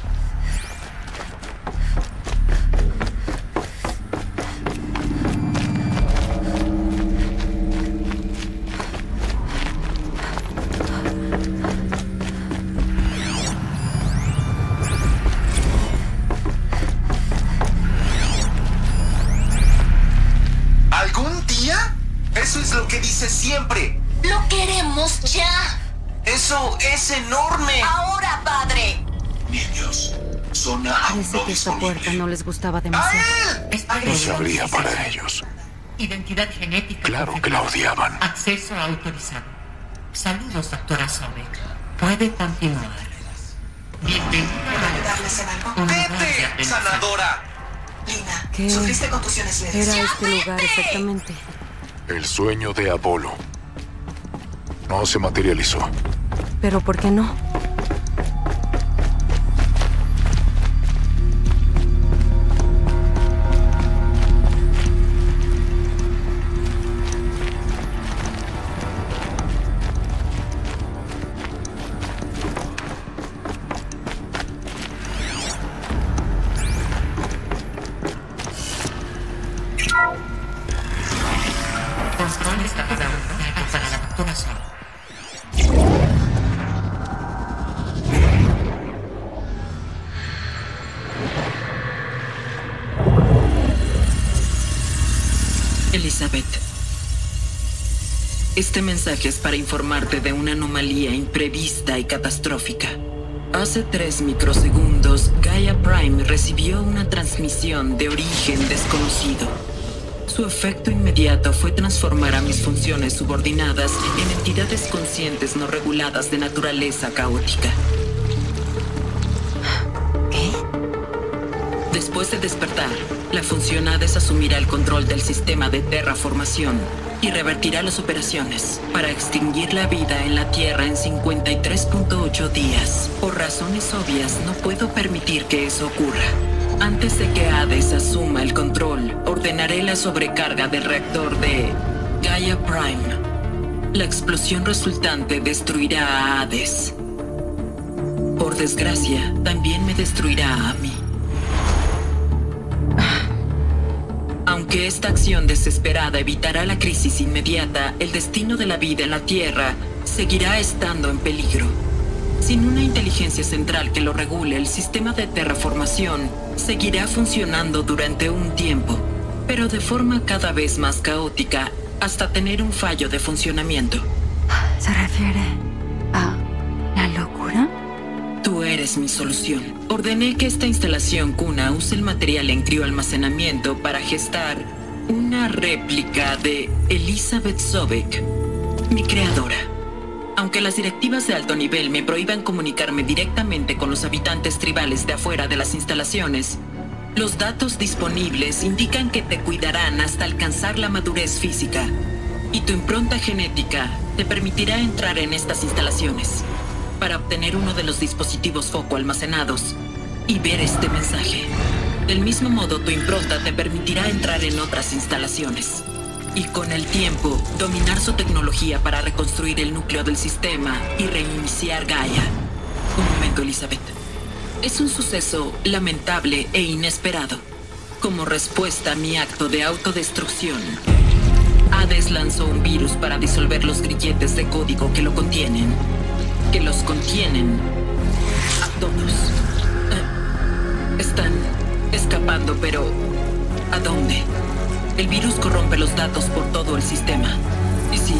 Siempre.
¡Lo queremos ya!
¡Eso es enorme!
¡Ahora, padre!
Niños, zona
Parece
no
que esta
disponible.
puerta no les gustaba demasiado.
No se abría para ellos.
Identidad genética.
Claro que la odiaban.
Acceso autorizado. Saludos, doctora Sobek. Puede continuar. Bienvenida a...
¡Vete, sanadora!
Lina,
¿Qué
sufriste contusiones leves.
era este lugar exactamente?
El sueño de Apolo. No se materializó.
¿Pero por qué no?
Elizabeth, este mensaje es para informarte de una anomalía imprevista y catastrófica. Hace tres microsegundos, Gaia Prime recibió una transmisión de origen desconocido. Su efecto inmediato fue transformar a mis funciones subordinadas en entidades conscientes no reguladas de naturaleza caótica.
¿Qué?
Después de despertar, la función Hades asumirá el control del sistema de terraformación y revertirá las operaciones para extinguir la vida en la Tierra en cincuenta y tres punto ocho días. Por razones obvias, no puedo permitir que eso ocurra. Antes de que Hades asuma el control, ordenaré la sobrecarga del reactor de Gaia Prime. La explosión resultante destruirá a Hades. Por desgracia, también me destruirá a mí. Aunque esta acción desesperada evitará la crisis inmediata, el destino de la vida en la Tierra seguirá estando en peligro. Sin una inteligencia central que lo regule, el sistema de terraformación seguirá funcionando durante un tiempo. pero de forma cada vez más caótica hasta tener un fallo de funcionamiento.
¿Se refiere a la locura?
Tú eres mi solución. Ordené que esta instalación cuna use el material en crioalmacenamiento para gestar una réplica de Elizabeth Sobek, mi creadora. Aunque las directivas de alto nivel me prohíban comunicarme directamente con los habitantes tribales de afuera de las instalaciones, los datos disponibles indican que te cuidarán hasta alcanzar la madurez física, y tu impronta genética te permitirá entrar en estas instalaciones para obtener uno de los dispositivos foco almacenados y ver este mensaje. Del mismo modo, tu impronta te permitirá entrar en otras instalaciones y con el tiempo dominar su tecnología para reconstruir el núcleo del sistema y reiniciar Gaia. Un momento, Elizabeth. Es un suceso lamentable e inesperado. Como respuesta a mi acto de autodestrucción, Hades lanzó un virus para disolver los grilletes de código que lo contienen. Que los contienen a todos. Eh, están escapando, pero ¿a dónde? El virus corrompe los datos por todo el sistema. ¿Y si...?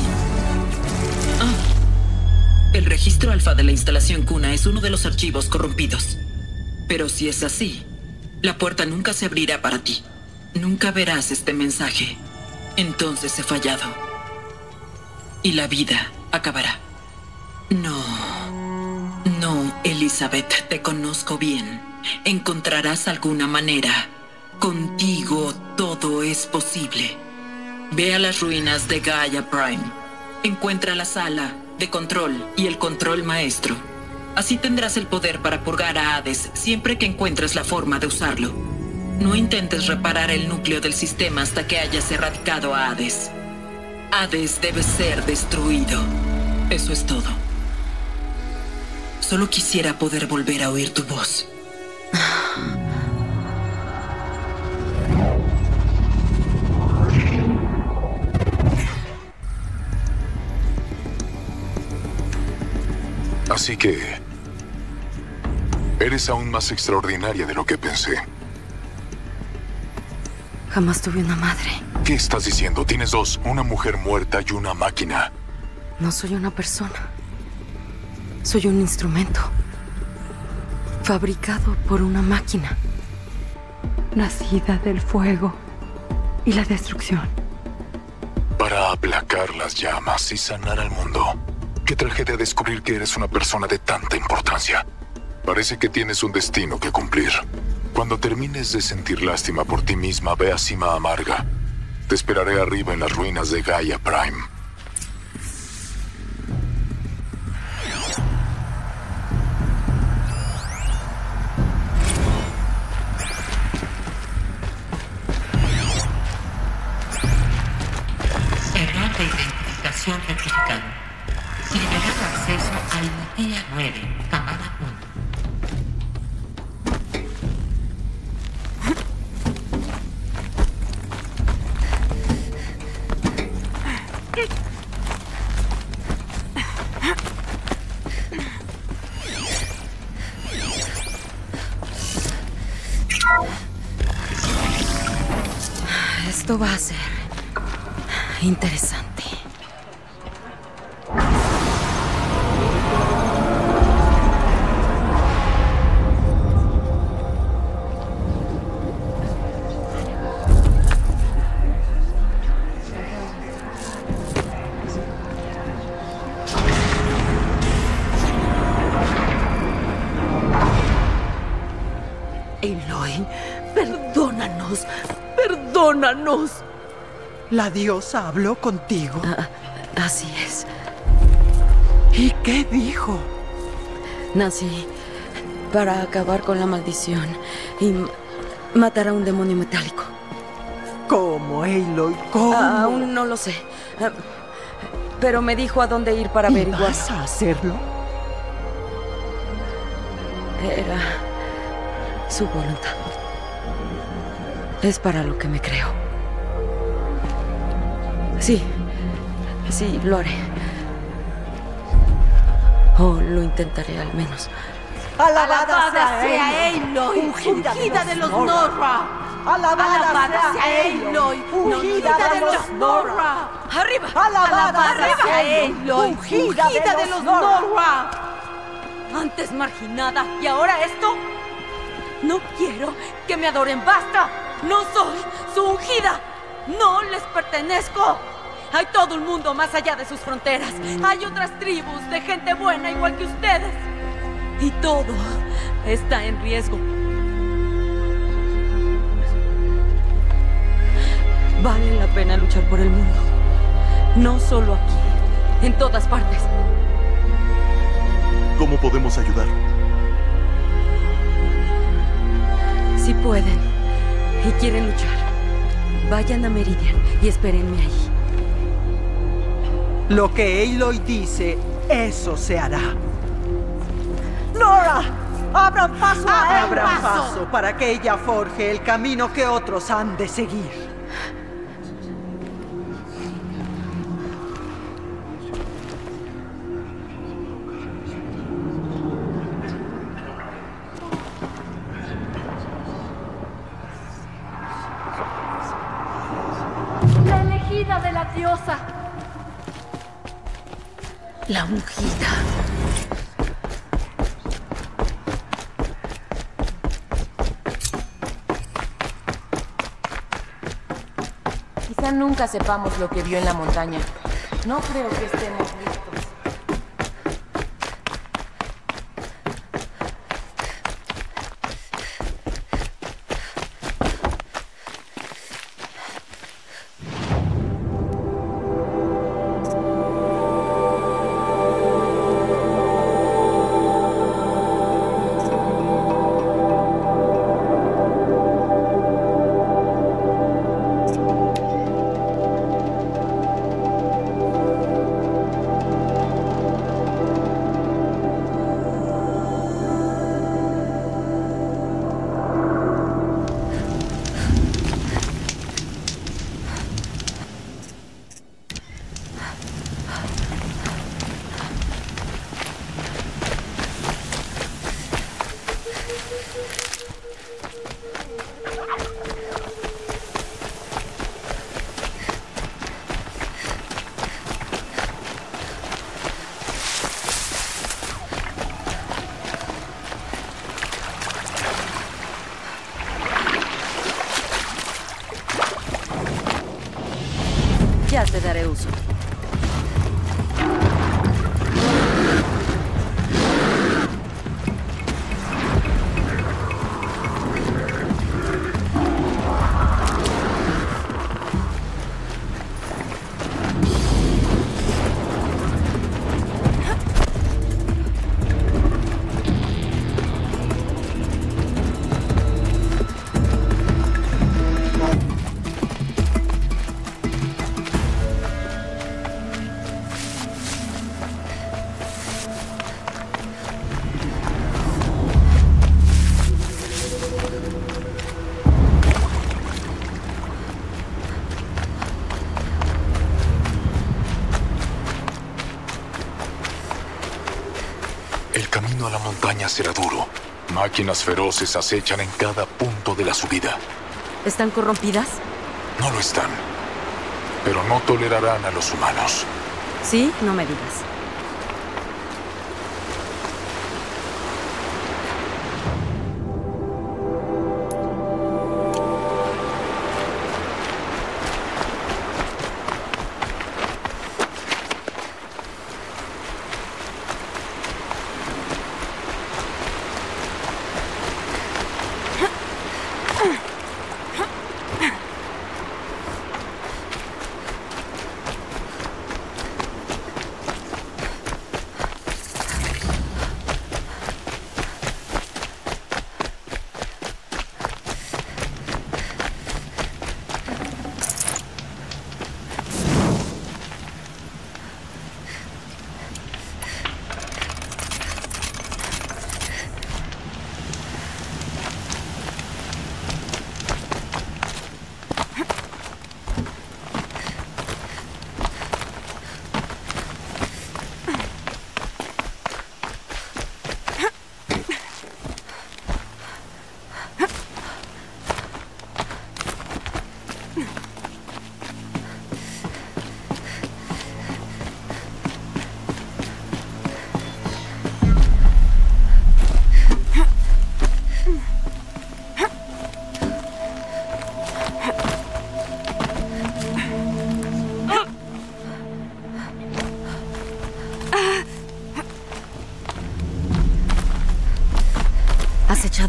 Ah. El registro alfa de la instalación cuna es uno de los archivos corrompidos. Pero si es así, la puerta nunca se abrirá para ti. Nunca verás este mensaje. Entonces he fallado. Y la vida acabará. No. No, Elizabeth, te conozco bien. Encontrarás alguna manera. Contigo todo es posible. Ve a las ruinas de Gaia Prime. Encuentra la sala de control y el control maestro. Así tendrás el poder para purgar a Hades siempre que encuentres la forma de usarlo. No intentes reparar el núcleo del sistema hasta que hayas erradicado a Hades. Hades debe ser destruido. Eso es todo. Solo quisiera poder volver a oír tu voz.
Así que... eres aún más extraordinaria de lo que pensé.
Jamás tuve una madre.
¿Qué estás diciendo? Tienes dos, una mujer muerta y una máquina.
No soy una persona. Soy un instrumento. Fabricado por una máquina. Nacida del fuego y la destrucción.
Para aplacar las llamas y sanar al mundo. Qué tragedia descubrir que eres una persona de tanta importancia. Parece que tienes un destino que cumplir. Cuando termines de sentir lástima por ti misma, ve a Cima Amarga. Te esperaré arriba en las ruinas de Gaia Prime.
Error de identificación rectificado. Liberado acceso al I A nueve, camada uno.
Esto va a ser interesante.
Eloy, perdónanos, perdónanos.
¿La diosa habló contigo?
Ah, así es.
¿Y qué dijo?
Nací para acabar con la maldición y matar a un demonio metálico.
¿Cómo, Aloy? ¿Cómo?
Ah, aún no lo sé. Ah, pero me dijo a dónde ir para averiguar.
¿Vas a hacerlo?
Era su voluntad. Es para lo que me creo. Sí, sí, lo haré. O lo intentaré al menos.
Alabada, Alabada sea Aloy, ungida de los Norra. Alabada, Alabada sea Aloy.
Aloy.
Ungida de los Norra.
Arriba.
Alabada
Arriba.
sea Aloy.
Ungida de los Norra. Antes marginada y ahora esto. No quiero que me adoren. ¡Basta! No soy su ungida. No les pertenezco. Hay todo un mundo más allá de sus fronteras. Hay otras tribus de gente buena igual que ustedes. Y todo está en riesgo. Vale la pena luchar por el mundo. No solo aquí, en todas partes.
¿Cómo podemos ayudar?
Si pueden y quieren luchar, vayan a Meridian y espérenme ahí.
Lo que Aloy dice, eso se hará.
¡Nora! ¡Abran paso a él!
Abran paso para que ella forje el camino que otros han de seguir.
La elegida de la diosa.
La ungida.
Quizá nunca sepamos lo que vio en la montaña. No creo que estemos listos.
Ya te daré uso.
El camino a la montaña será duro. Máquinas feroces acechan en cada punto de la subida.
¿Están corrompidas?
No lo están, pero no tolerarán a los humanos.
¿Sí? No me digas.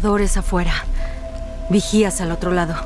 Portadores afuera. Vigías al otro lado.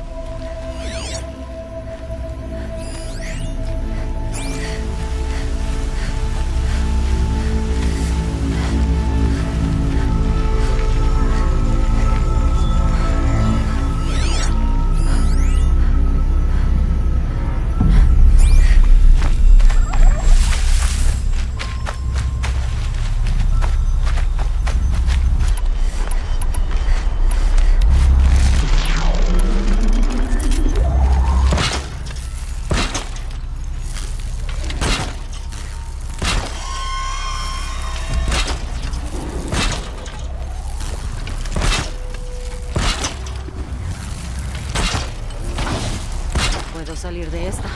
Puedo salir de esta.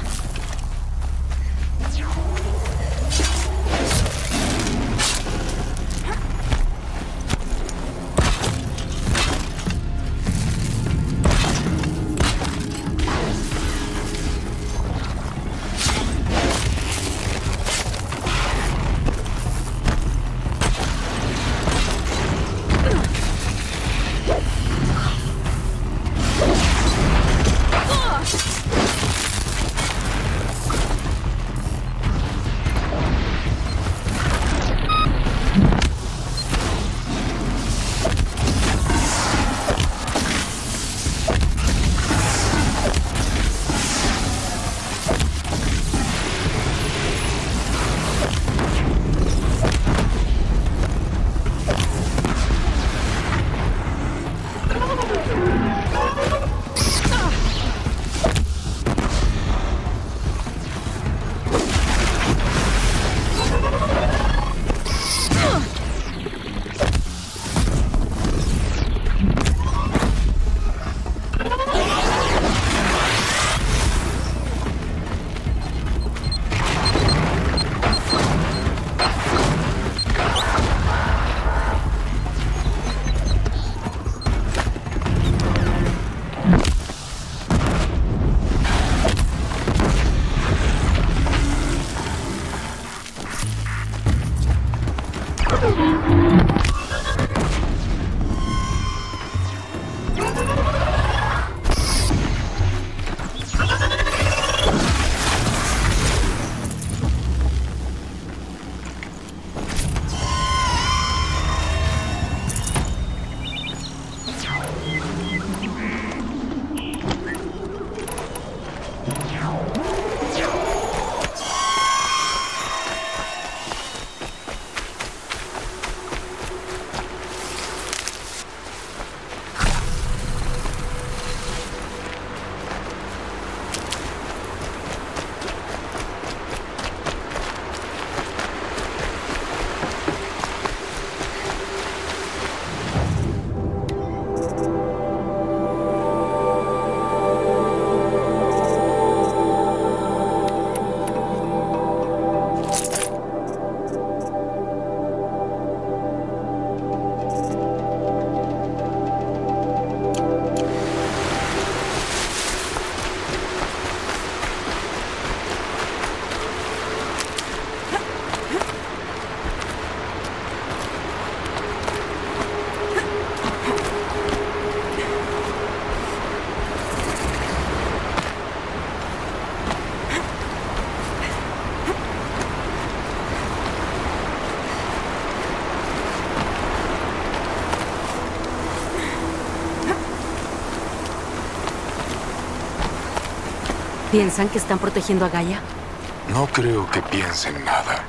¿Piensan que están protegiendo a Gaia?
No creo que piensen nada.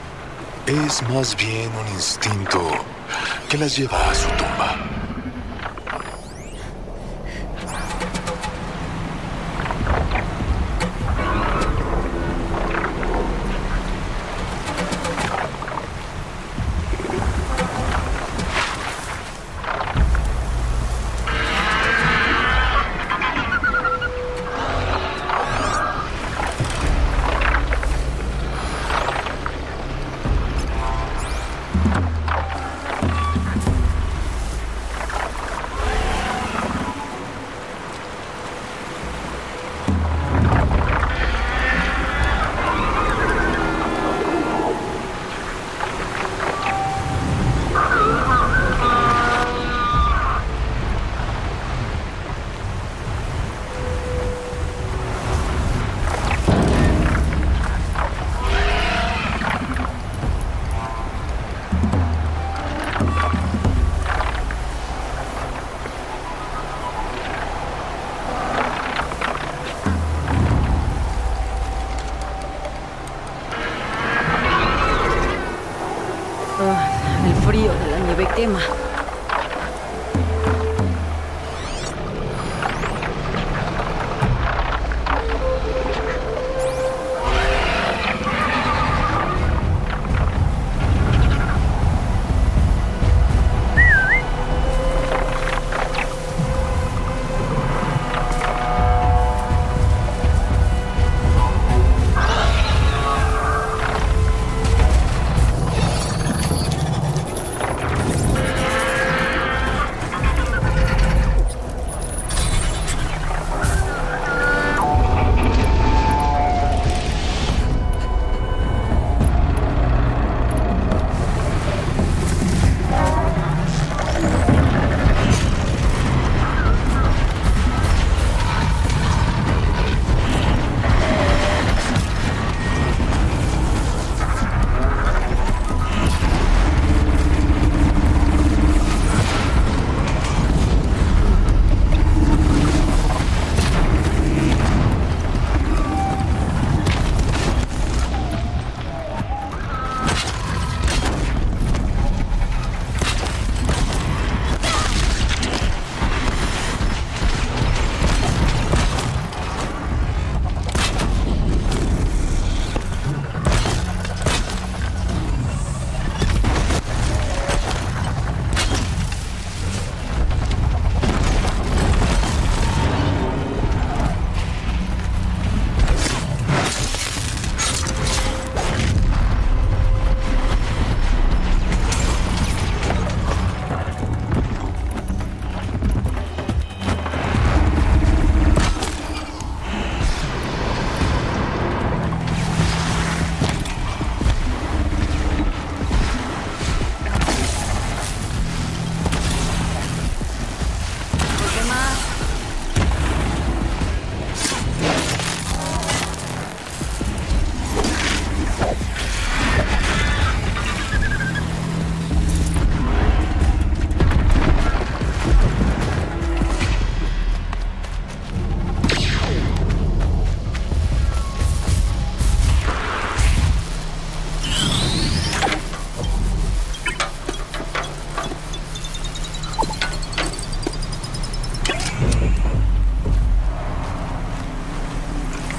Es más bien un instinto que las lleva a su tumba.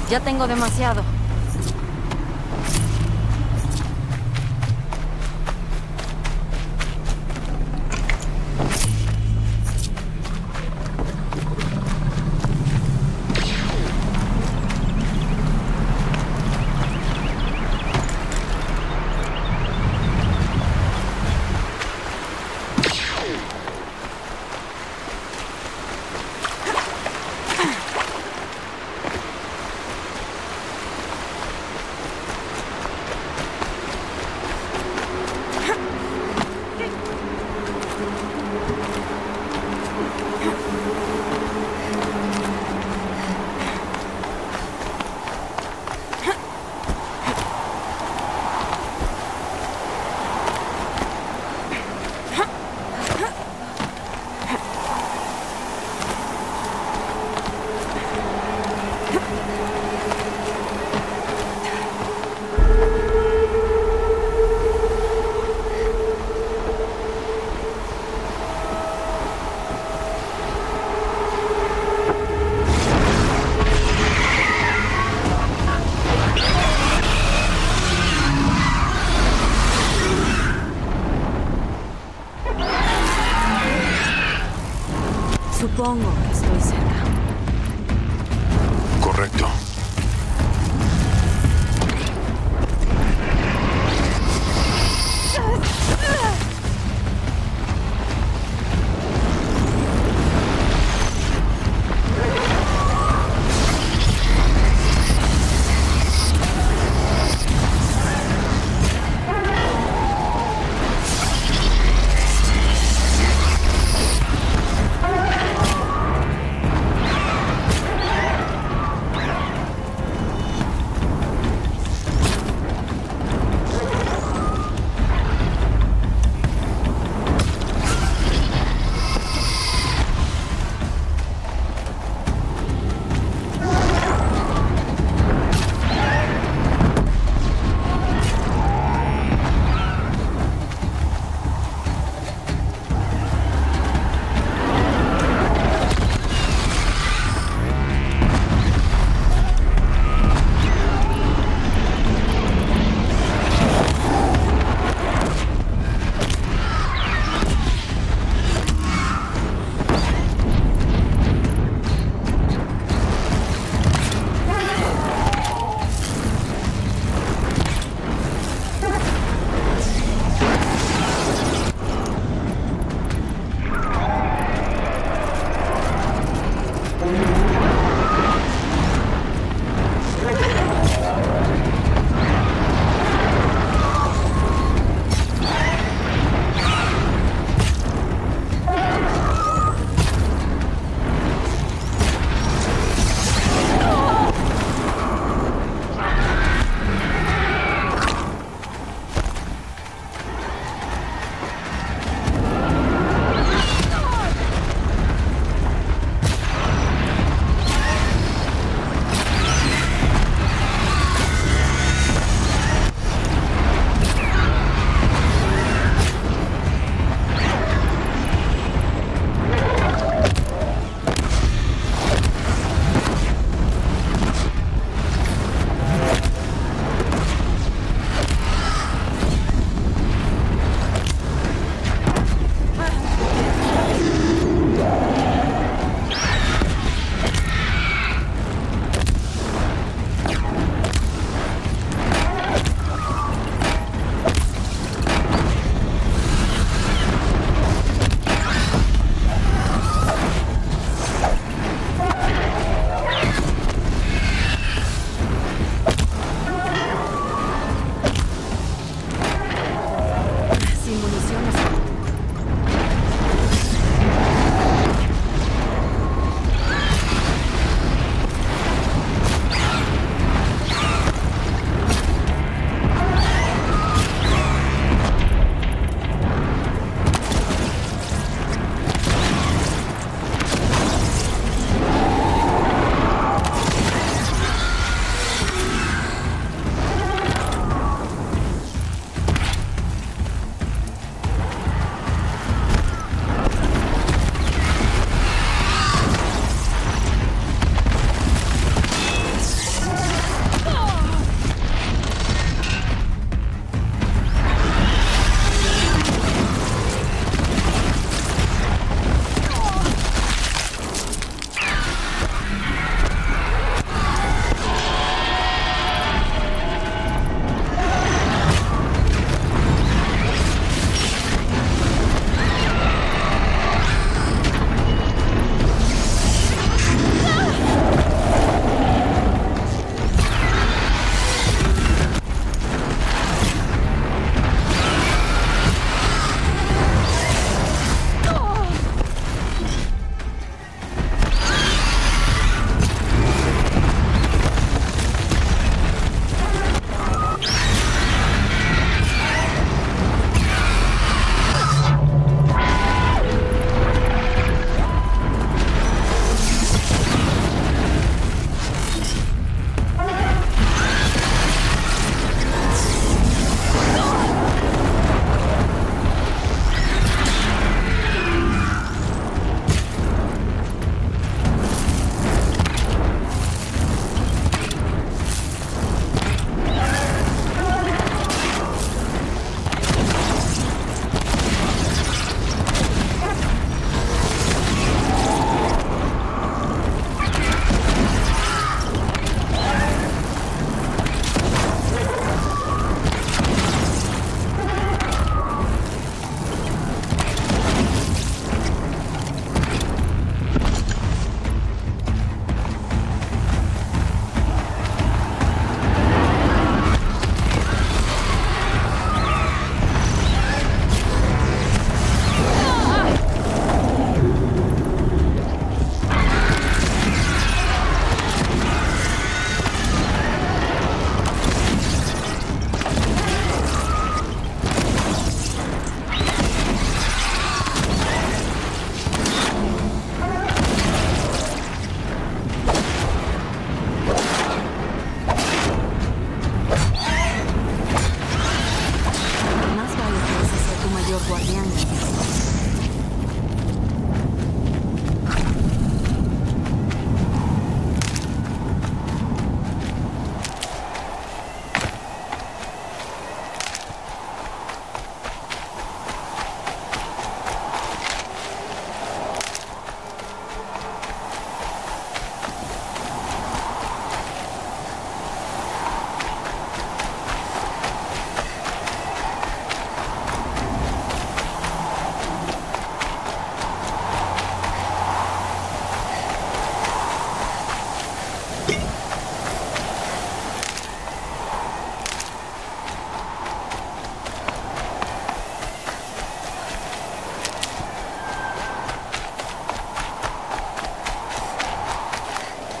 Ya tengo demasiado.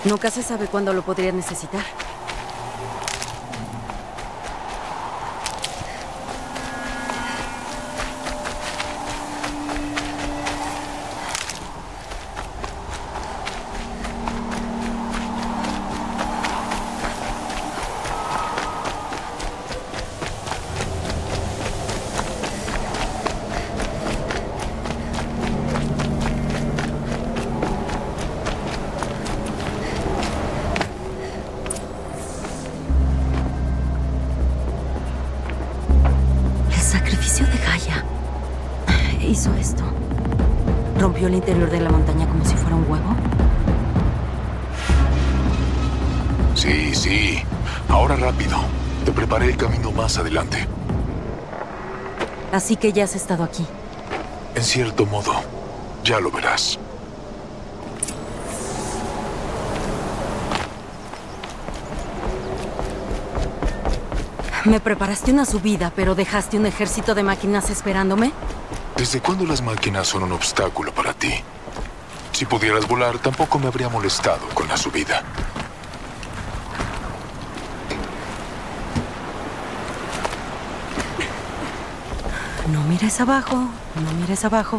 Nunca se sabe cuándo lo podría necesitar. Hizo esto. ¿Rompió el interior de la montaña como si fuera un huevo?
Sí, sí. Ahora rápido. Te preparé el camino más adelante.
Así que ya has estado aquí.
En cierto modo, ya lo verás.
Me preparaste una subida, pero dejaste un ejército de máquinas esperándome.
¿Desde cuándo las máquinas son un obstáculo para ti? Si pudieras volar, tampoco me habría molestado con la subida.
No mires abajo, no mires abajo.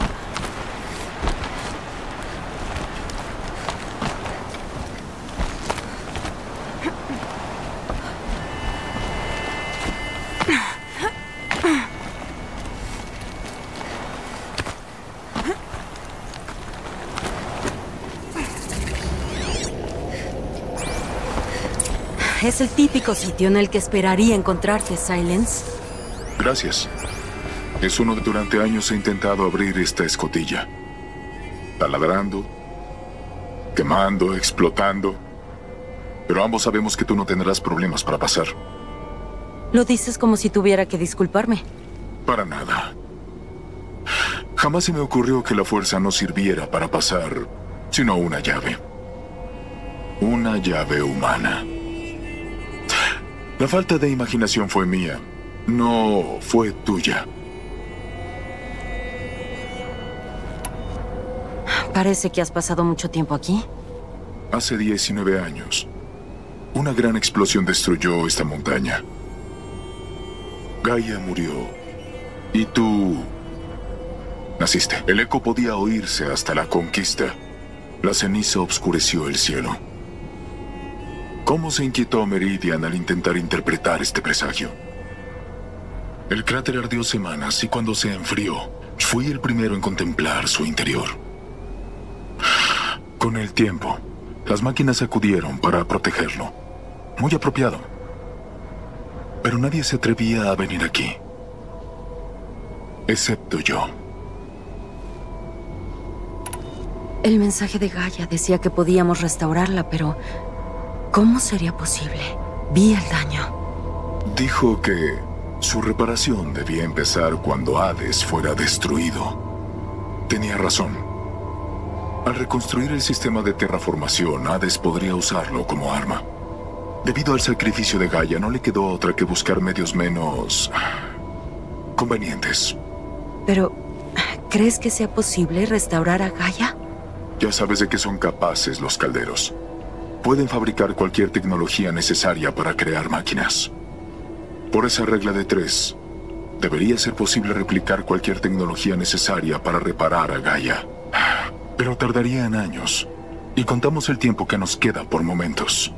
Es el típico sitio en el que esperaría encontrarte, Silence.
Gracias. Es uno de durante años he intentado abrir esta escotilla. Taladrando, quemando, explotando. Pero ambos sabemos que tú no tendrás problemas para pasar.
Lo dices como si tuviera que disculparme.
Para nada. Jamás se me ocurrió que la fuerza no sirviera para pasar, sino una llave. Una llave humana. La falta de imaginación fue mía, no fue tuya.
Parece que has pasado mucho tiempo aquí.
Hace diecinueve años, una gran explosión destruyó esta montaña. Gaia murió. Y tú naciste. El eco podía oírse hasta la conquista. La ceniza oscureció el cielo. ¿Cómo se inquietó Meridian al intentar interpretar este presagio? El cráter ardió semanas y cuando se enfrió, fui el primero en contemplar su interior. Con el tiempo, las máquinas acudieron para protegerlo. Muy apropiado. Pero nadie se atrevía a venir aquí. Excepto yo.
El mensaje de Gaia decía que podíamos restaurarla, pero ¿cómo sería posible? Vi el daño.
Dijo que su reparación debía empezar cuando Hades fuera destruido. Tenía razón. Al reconstruir el sistema de terraformación, Hades podría usarlo como arma. Debido al sacrificio de Gaia, no le quedó otra que buscar medios menos convenientes.
Pero, ¿crees que sea posible restaurar a Gaia?
Ya sabes de qué son capaces los calderos. Pueden fabricar cualquier tecnología necesaria para crear máquinas. Por esa regla de tres, debería ser posible replicar cualquier tecnología necesaria para reparar a Gaia. Pero tardarían años, y contamos el tiempo que nos queda por momentos.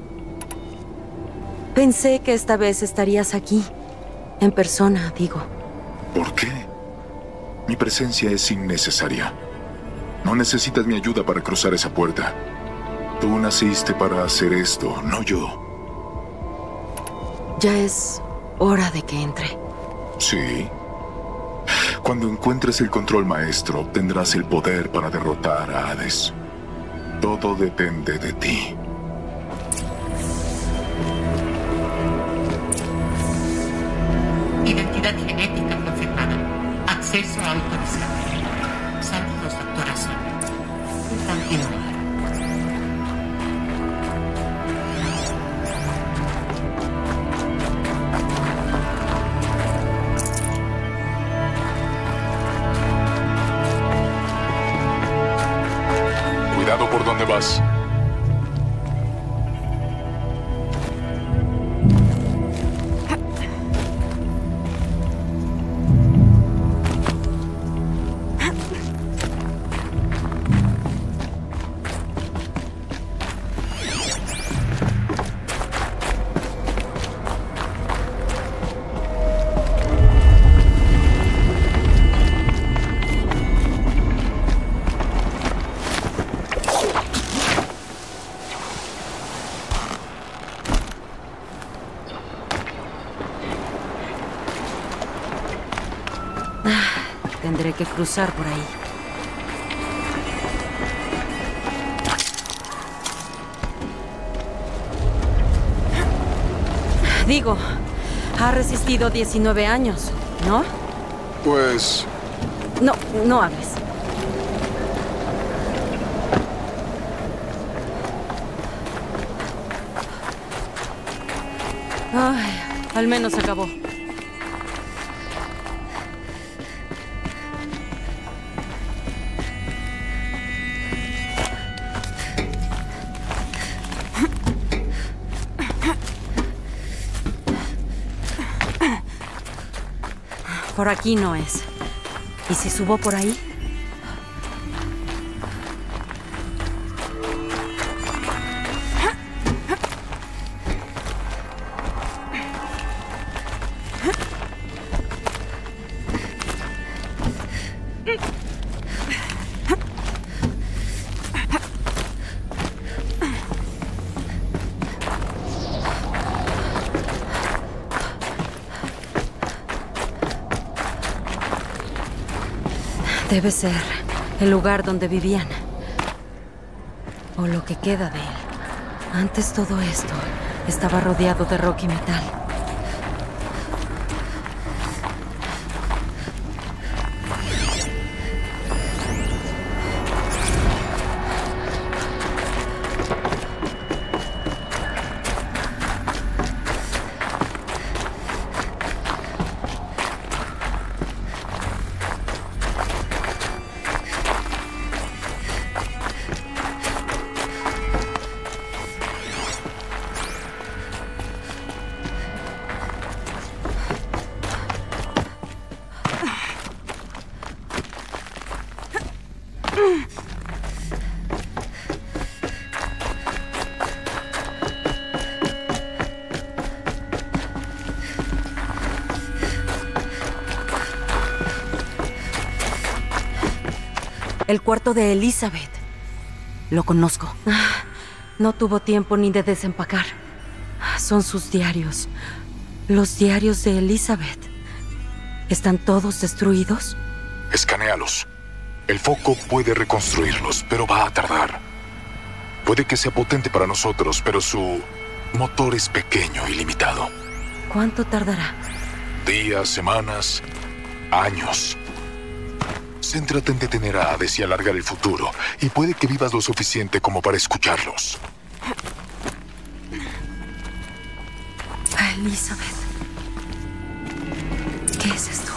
Pensé que esta vez estarías aquí, en persona, digo.
¿Por qué? Mi presencia es innecesaria. No necesitas mi ayuda para cruzar esa puerta. Tú naciste para hacer esto, no yo.
Ya es hora de que entre.
Sí. Cuando encuentres el control maestro, obtendrás el poder para derrotar a Hades. Todo depende de ti.
Identidad genética confirmada. Acceso autorizado. Saludos, doctora Sonic. Continúa.
Cuidado por dónde vas.
tendré que cruzar por ahí. Digo, ha resistido diecinueve años, ¿no?
Pues...
No, no hables. Ay, al menos acabó. Por aquí no es. ¿Y si subo por ahí? Debe ser el lugar donde vivían. O lo que queda de él. Antes todo esto estaba rodeado de rock y metal. El cuarto de Elizabeth. Lo conozco. No tuvo tiempo ni de desempacar. Son sus diarios. Los diarios de Elizabeth. ¿Están todos destruidos?
Escanéalos. El foco puede reconstruirlos, pero va a tardar. Puede que sea potente para nosotros, pero su motor es pequeño y limitado.
¿Cuánto tardará?
Días, semanas, años. Céntrate en detener a Hades y alargar el futuro, y puede que vivas lo suficiente como para escucharlos.
Elizabeth. ¿Qué es esto?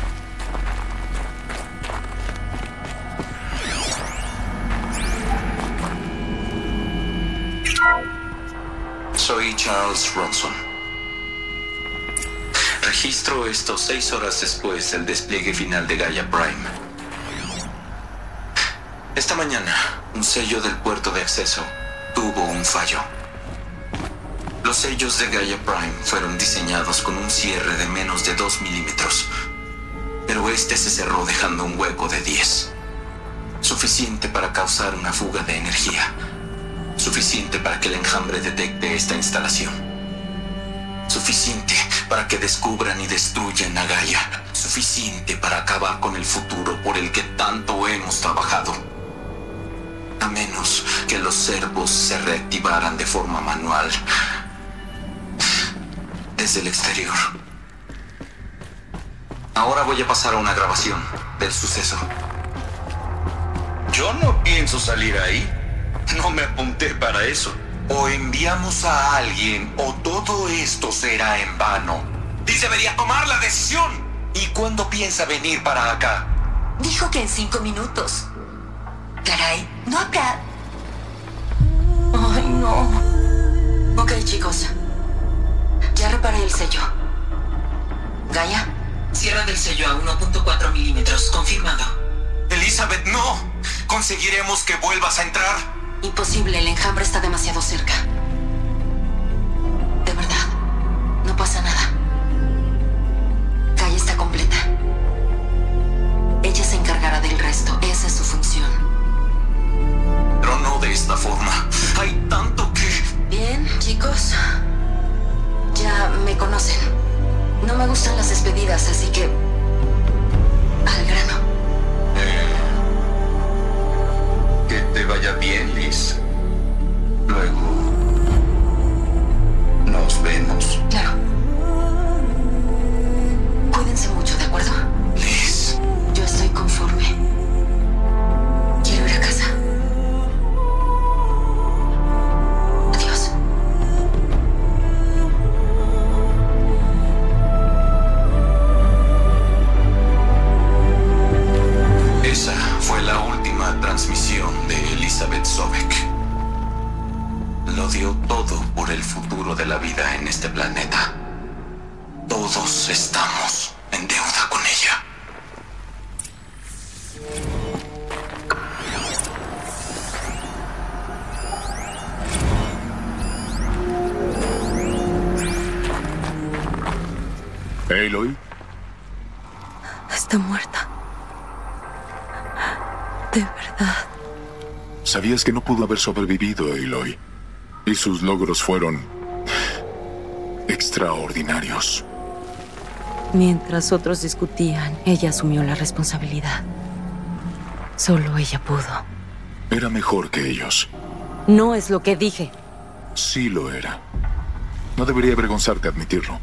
Soy Charles Ronson. Registro esto seis horas después del despliegue final de Gaia Prime. Esta mañana, un sello del puerto de acceso tuvo un fallo. Los sellos de Gaia Prime fueron diseñados con un cierre de menos de dos milímetros, pero este se cerró dejando un hueco de diez. Suficiente para causar una fuga de energía. Suficiente para que el enjambre detecte esta instalación. Suficiente para que descubran y destruyan a Gaia. Suficiente para acabar con el futuro por el que tanto hemos trabajado. A menos que los servos se reactivaran de forma manual desde el exterior. Ahora voy a pasar a una grabación del suceso.
Yo no pienso salir ahí. No me apunté para eso.
O enviamos a alguien o todo esto será en vano. Y debería tomar la decisión. ¿Y cuándo piensa venir para acá?
Dijo que en cinco minutos. Caray, no habrá... Ay, no. Ok, chicos. Ya reparé el sello. ¿Gaia? Cierra del sello a uno punto cuatro milímetros. Confirmado.
Elizabeth, no. ¿Conseguiremos que vuelvas a entrar?
Imposible, el enjambre está demasiado cerca. De verdad, no pasa nada. Gaia está completa. Ella se encargará del resto, esa es su función.
Pero no de esta forma. Hay tanto que...
Bien, chicos. Ya me conocen. No me gustan las despedidas, así que... al grano.
Gaia en este planeta. Todos estamos en deuda con ella.
Aloy.
Está muerta. De verdad.
Sabías que no pudo haber sobrevivido, Aloy. Y sus logros fueron extraordinarios.
Mientras otros discutían, ella asumió la responsabilidad. Solo ella pudo.
Era mejor que ellos.
No es lo que dije.
Sí lo era. No debería avergonzarte admitirlo.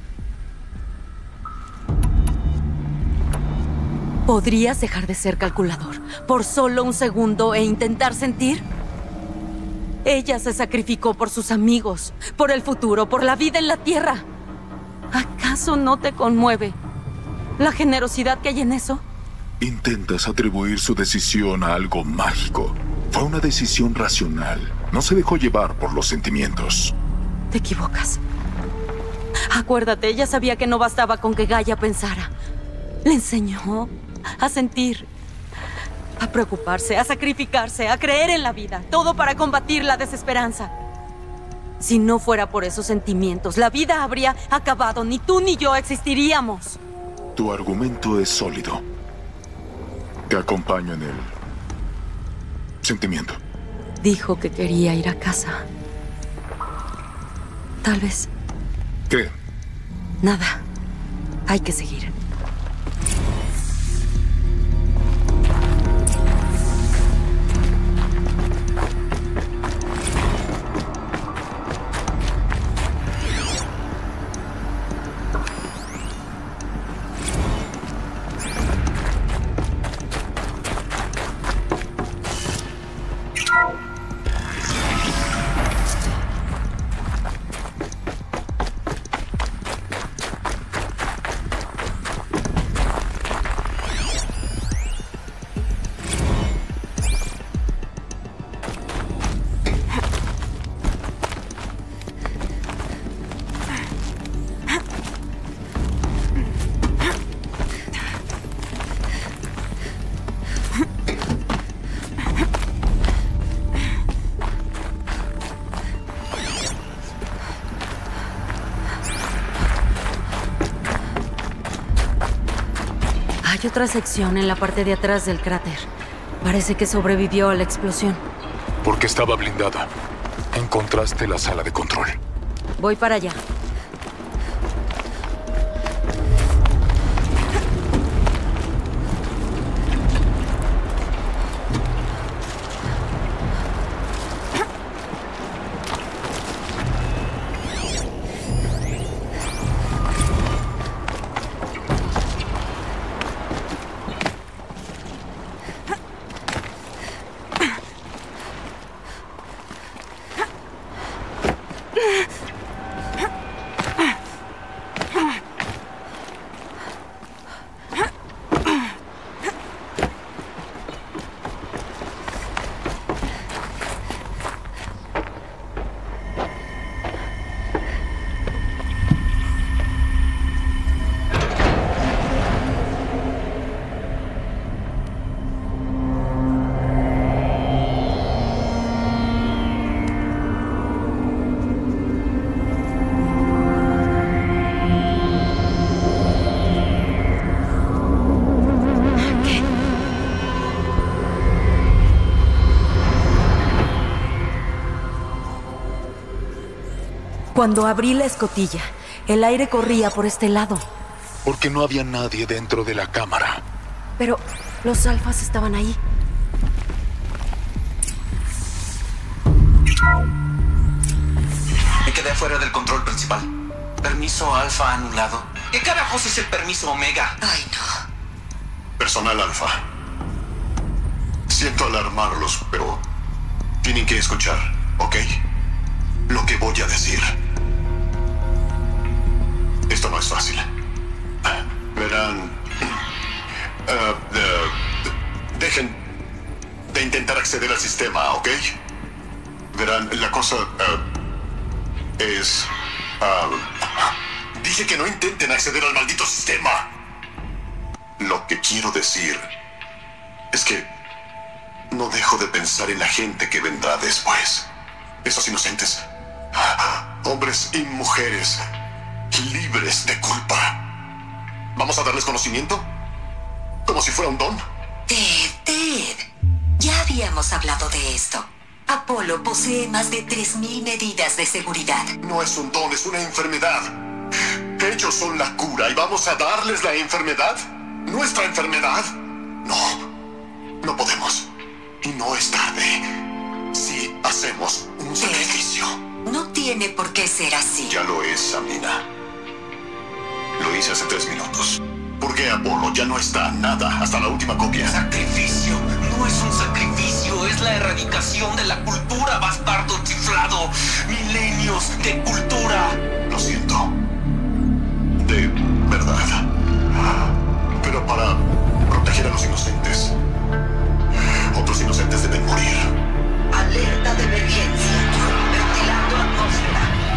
¿Podrías dejar de ser calculador por solo un segundo e intentar sentir? Ella se sacrificó por sus amigos, por el futuro, por la vida en la Tierra. ¿Acaso no te conmueve la generosidad que hay en eso?
Intentas atribuir su decisión a algo mágico. Fue una decisión racional. No se dejó llevar por los sentimientos.
Te equivocas. Acuérdate, ella sabía que no bastaba con que Gaia pensara. Le enseñó a sentir, a preocuparse, a sacrificarse, a creer en la vida. Todo para combatir la desesperanza. Si no fuera por esos sentimientos, la vida habría acabado. Ni tú ni yo existiríamos.
Tu argumento es sólido. Te acompaño en el sentimiento.
Dijo que quería ir a casa. Tal vez.
¿Qué?
Nada. Hay que seguir. Hay otra sección en la parte de atrás del cráter. Parece que sobrevivió a la explosión.
Porque estaba blindada. Encontraste la sala de control.
Voy para allá. Cuando abrí la escotilla, el aire corría por este lado.
Porque no había nadie dentro de la cámara.
Pero los alfas estaban ahí.
Me quedé fuera del control principal. Permiso alfa anulado. ¿Qué carajos es el permiso omega?
Ay, no.
Personal alfa. Siento alarmarlos, pero tienen que escuchar, ¿ok? Lo que voy a decir. Esto no es fácil. Verán... Uh, uh, dejen de intentar acceder al sistema, ¿ok? Verán, la cosa uh, es... Ah, dije que no intenten acceder al maldito sistema. Lo que quiero decir es que no dejo de pensar en la gente que vendrá después. Esos inocentes, hombres y mujeres, libres de culpa. ¿Vamos a darles conocimiento? ¿Como si fuera un don?
Ted, Ted, ya habíamos hablado de esto. Apolo posee más de tres mil medidas de seguridad.
No es un don, es una enfermedad. Ellos son la cura y vamos a darles la enfermedad. ¿Nuestra enfermedad? No, no podemos. Y no es tarde. Si hacemos un sacrificio.
No tiene por qué ser así.
Ya lo es, Samina. Lo hice hace tres minutos. ¿Por qué Apolo ya no está nada hasta la última copia?
Sacrificio. No es un sacrificio, es la erradicación de la cultura, bastardo chiflado. Milenios de cultura.
Lo siento. De verdad. Pero para proteger a los inocentes, otros inocentes deben morir.
Alerta de emergencia. Ventilando atmósfera.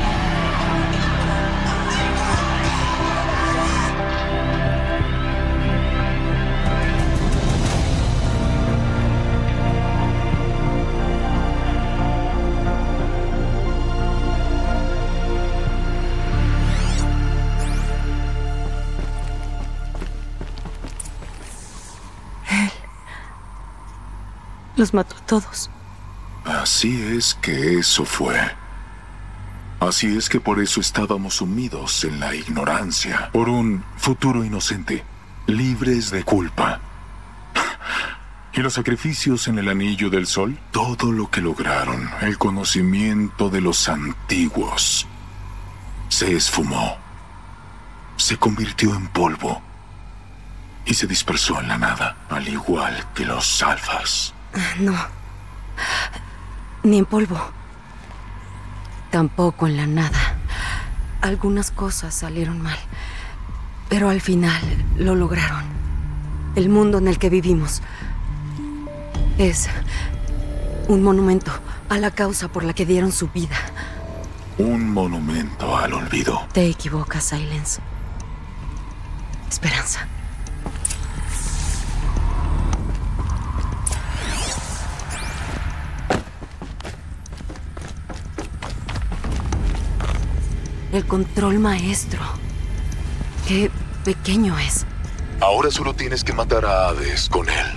Los mató a todos.
Así es que eso fue. Así es que por eso estábamos sumidos en la ignorancia. Por un futuro inocente, libres de culpa. ¿Y los sacrificios en el anillo del sol? Todo lo que lograron, el conocimiento de los antiguos, se esfumó. Se convirtió en polvo. Y se dispersó en la nada, al igual que los alfas.
No. Ni en polvo. Tampoco en la nada. Algunas cosas salieron mal. Pero al final lo lograron. El mundo en el que vivimos es un monumento a la causa por la que dieron su vida.
Un monumento al olvido.
Te equivocas, Silence. Esperanza. El control maestro. Qué pequeño es.
Ahora solo tienes que matar a Hades con él.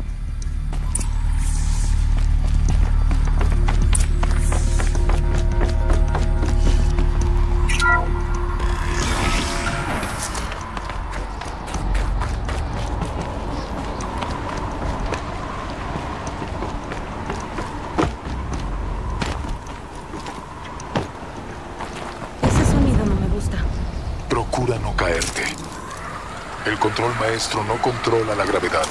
Procura no caerte. El control maestro no controla la gravedad.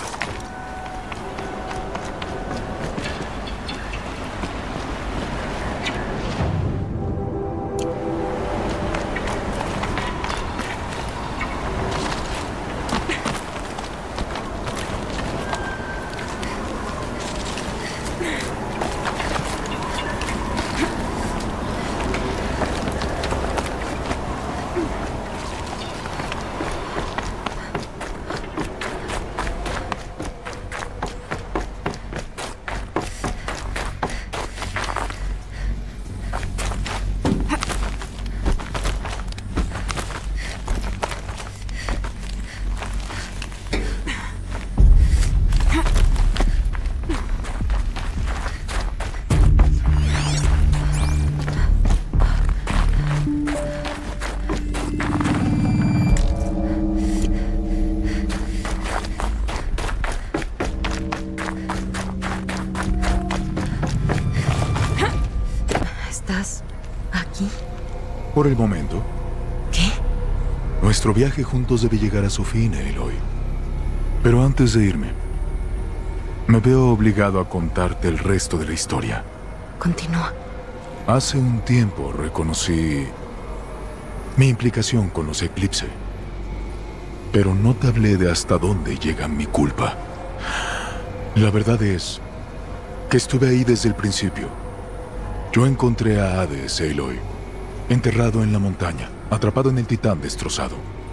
¿Estás aquí?
Por el momento.
¿Qué?
Nuestro viaje juntos debe llegar a su fin, Aloy. Pero antes de irme, me veo obligado a contarte el resto de la historia.
Continúa.
Hace un tiempo reconocí mi implicación con los Eclipse. Pero no te hablé de hasta dónde llega mi culpa. La verdad es que estuve ahí desde el principio. Yo encontré a Hades, Aloy. enterrado en la montaña, atrapado en el titán destrozado.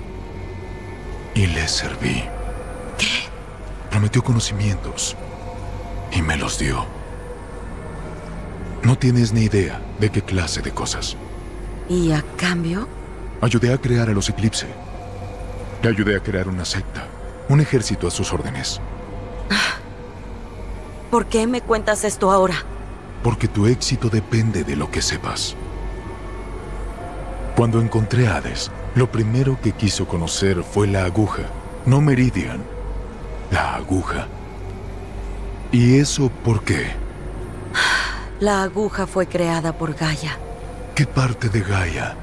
Y le serví.
¿Qué?
Prometió conocimientos y me los dio. No tienes ni idea de qué clase de cosas.
¿Y a cambio?
Ayudé a crear a los Eclipse. Le ayudé a crear una secta, un ejército a sus órdenes.
¿Por qué me cuentas esto ahora?
Porque tu éxito depende de lo que sepas. Cuando encontré a Hades, lo primero que quiso conocer fue la aguja, no Meridian. La aguja. ¿Y eso por qué?
La aguja fue creada por Gaia.
¿Qué parte de Gaia?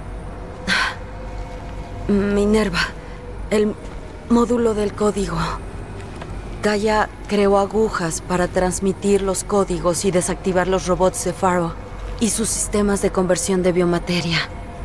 Minerva, el módulo del código. Gaia creó agujas para transmitir los códigos y desactivar los robots de Pharaoh y sus sistemas de conversión de biomateria.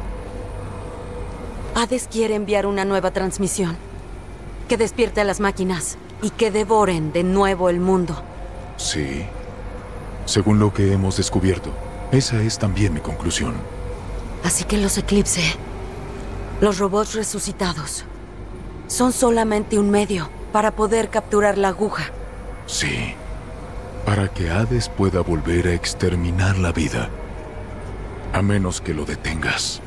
Hades quiere enviar una nueva transmisión que despierte a las máquinas y que devoren de nuevo el mundo.
Sí. Según lo que hemos descubierto, esa es también mi conclusión.
Así que los Eclipse, los robots resucitados, son solamente un medio para poder capturar la aguja.
Sí. Para que Hades pueda volver a exterminar la vida. A menos que lo detengas.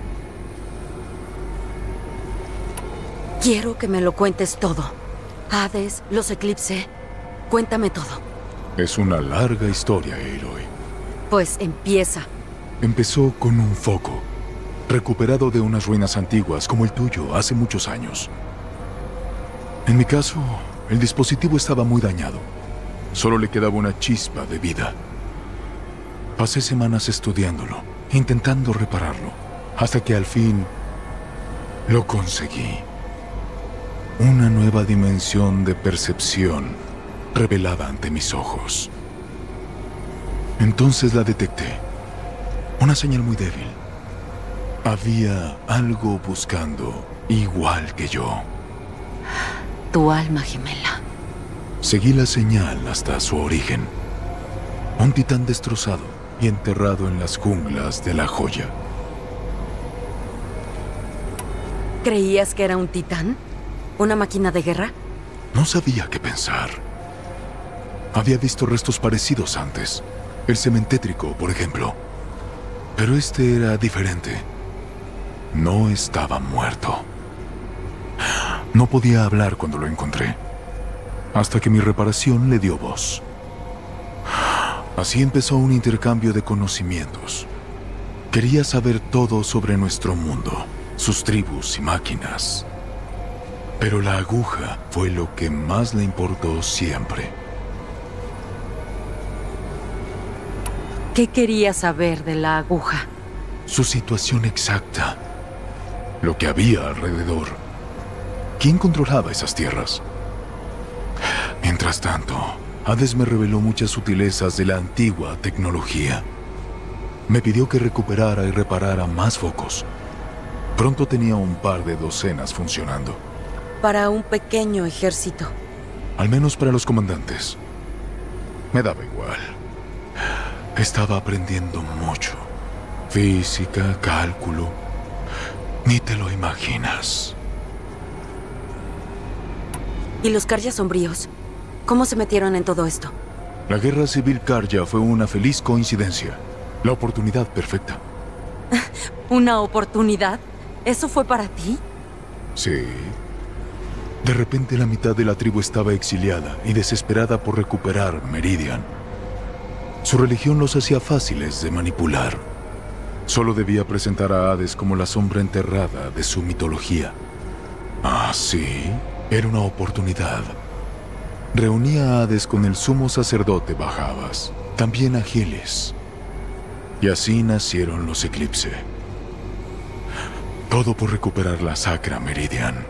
Quiero que me lo cuentes todo. Hades, los Eclipse, cuéntame todo.
Es una larga historia, Aloy.
Pues empieza.
Empezó con un foco, recuperado de unas ruinas antiguas como el tuyo hace muchos años. En mi caso, el dispositivo estaba muy dañado. Solo le quedaba una chispa de vida. Pasé semanas estudiándolo, intentando repararlo, hasta que al fin lo conseguí. Una nueva dimensión de percepción revelada ante mis ojos. Entonces la detecté. Una señal muy débil. Había algo buscando, igual que yo.
Tu alma gemela.
Seguí la señal hasta su origen. Un titán destrozado y enterrado en las junglas de la joya.
¿Creías que era un titán? ¿Una máquina de guerra?
No sabía qué pensar. Había visto restos parecidos antes. El cementétrico, por ejemplo. Pero este era diferente. No estaba muerto. No podía hablar cuando lo encontré. Hasta que mi reparación le dio voz. Así empezó un intercambio de conocimientos. Quería saber todo sobre nuestro mundo, sus tribus y máquinas. Pero la aguja fue lo que más le importó siempre.
¿Qué quería saber de la aguja?
Su situación exacta. Lo que había alrededor. ¿Quién controlaba esas tierras? Mientras tanto, Hades me reveló muchas sutilezas de la antigua tecnología. Me pidió que recuperara y reparara más focos. Pronto tenía un par de docenas funcionando.
Para un pequeño ejército.
Al menos para los comandantes. Me daba igual. Estaba aprendiendo mucho. Física, cálculo. Ni te lo imaginas.
¿Y los Karja sombríos? ¿Cómo se metieron en todo esto?
La guerra civil Karja fue una feliz coincidencia. La oportunidad perfecta.
¿Una oportunidad? ¿Eso fue para ti?
Sí. De repente la mitad de la tribu estaba exiliada y desesperada por recuperar Meridian. Su religión los hacía fáciles de manipular. Solo debía presentar a Hades como la sombra enterrada de su mitología. Ah, sí, era una oportunidad. Reunía a Hades con el sumo sacerdote Bajabas, también a Giles. Y así nacieron los Eclipse. Todo por recuperar la Sacra Meridian.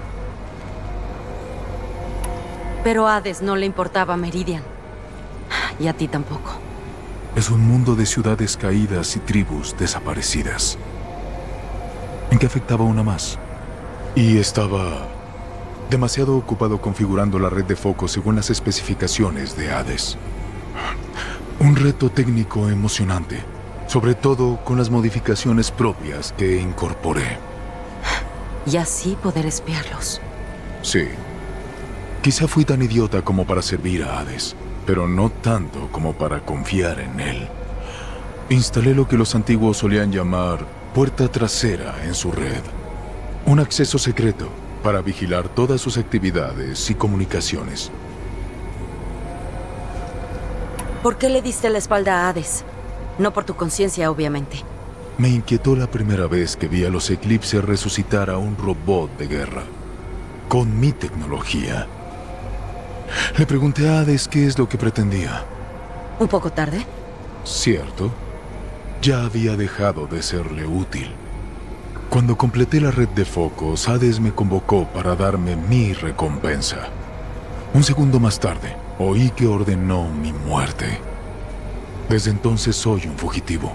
Pero a Hades no le importaba Meridian. Y a ti tampoco.
Es un mundo de ciudades caídas y tribus desaparecidas. ¿En qué afectaba una más? Y estaba demasiado ocupado configurando la red de focos según las especificaciones de Hades. Un reto técnico emocionante, Sobre todo con las modificaciones propias que incorporé.
Y así poder espiarlos.
Sí. Quizá fui tan idiota como para servir a Hades, pero no tanto como para confiar en él. Instalé lo que los antiguos solían llamar puerta trasera en su red. Un acceso secreto para vigilar todas sus actividades y comunicaciones.
¿Por qué le diste la espalda a Hades? No por tu conciencia, obviamente.
Me inquietó la primera vez que vi a los Eclipse resucitar a un robot de guerra. Con mi tecnología. Le pregunté a Hades qué es lo que pretendía.
¿Un poco tarde?
Cierto. Ya había dejado de serle útil. Cuando completé la red de focos, Hades me convocó para darme mi recompensa. Un segundo más tarde, oí que ordenó mi muerte. Desde entonces soy un fugitivo.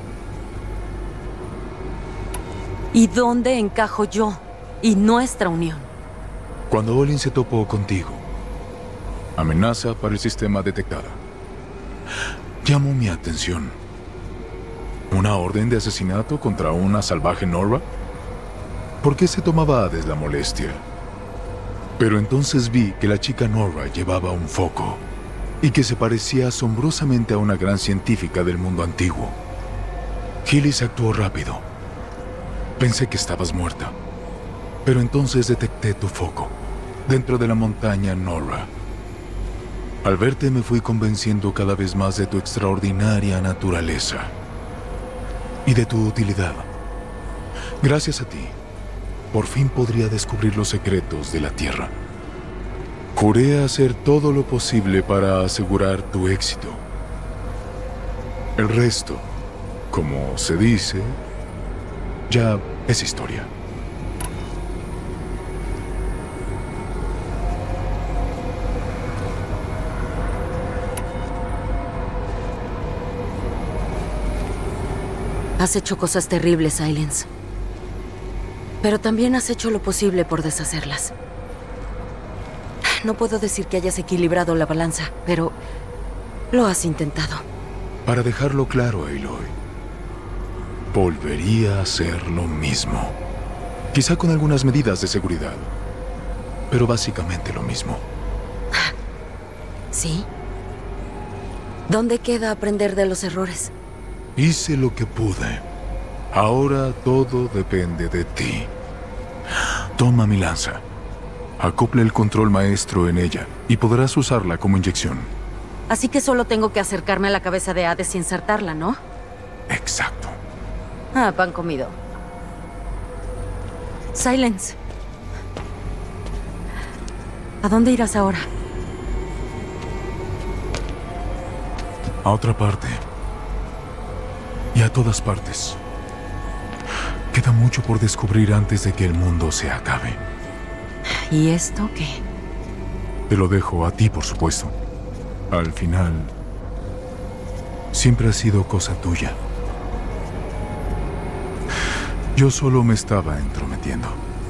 ¿Y dónde encajo yo y nuestra unión?
Cuando Olin se topó contigo. Amenaza para el sistema detectada. Llamó mi atención. ¿Una orden de asesinato contra una salvaje Nora? ¿Por qué se tomaba Hades la molestia? Pero entonces vi que la chica Nora llevaba un foco y que se parecía asombrosamente a una gran científica del mundo antiguo. Gillis actuó rápido. Pensé que estabas muerta, pero entonces detecté tu foco dentro de la montaña Nora. Al verte me fui convenciendo cada vez más de tu extraordinaria naturaleza y de tu utilidad. Gracias a ti, por fin podría descubrir los secretos de la Tierra. Juré hacer todo lo posible para asegurar tu éxito. El resto, como se dice, ya es historia.
Has hecho cosas terribles, Silence. Pero también has hecho lo posible por deshacerlas. No puedo decir que hayas equilibrado la balanza, pero lo has intentado.
Para dejarlo claro, Aloy, volvería a hacer lo mismo. Quizá con algunas medidas de seguridad, pero básicamente lo mismo.
¿Sí? ¿Dónde queda aprender de los errores?
Hice lo que pude. Ahora todo depende de ti. Toma mi lanza. Acople el control maestro en ella y podrás usarla como inyección.
Así que solo tengo que acercarme a la cabeza de Hades y insertarla, ¿no?
Exacto.
Ah, pan comido. Silence. ¿A dónde irás ahora?
A otra parte. Y a todas partes. Queda mucho por descubrir antes de que el mundo se acabe.
¿Y esto qué?
Te lo dejo a ti, por supuesto. Al final, siempre ha sido cosa tuya. Yo solo me estaba entrometiendo.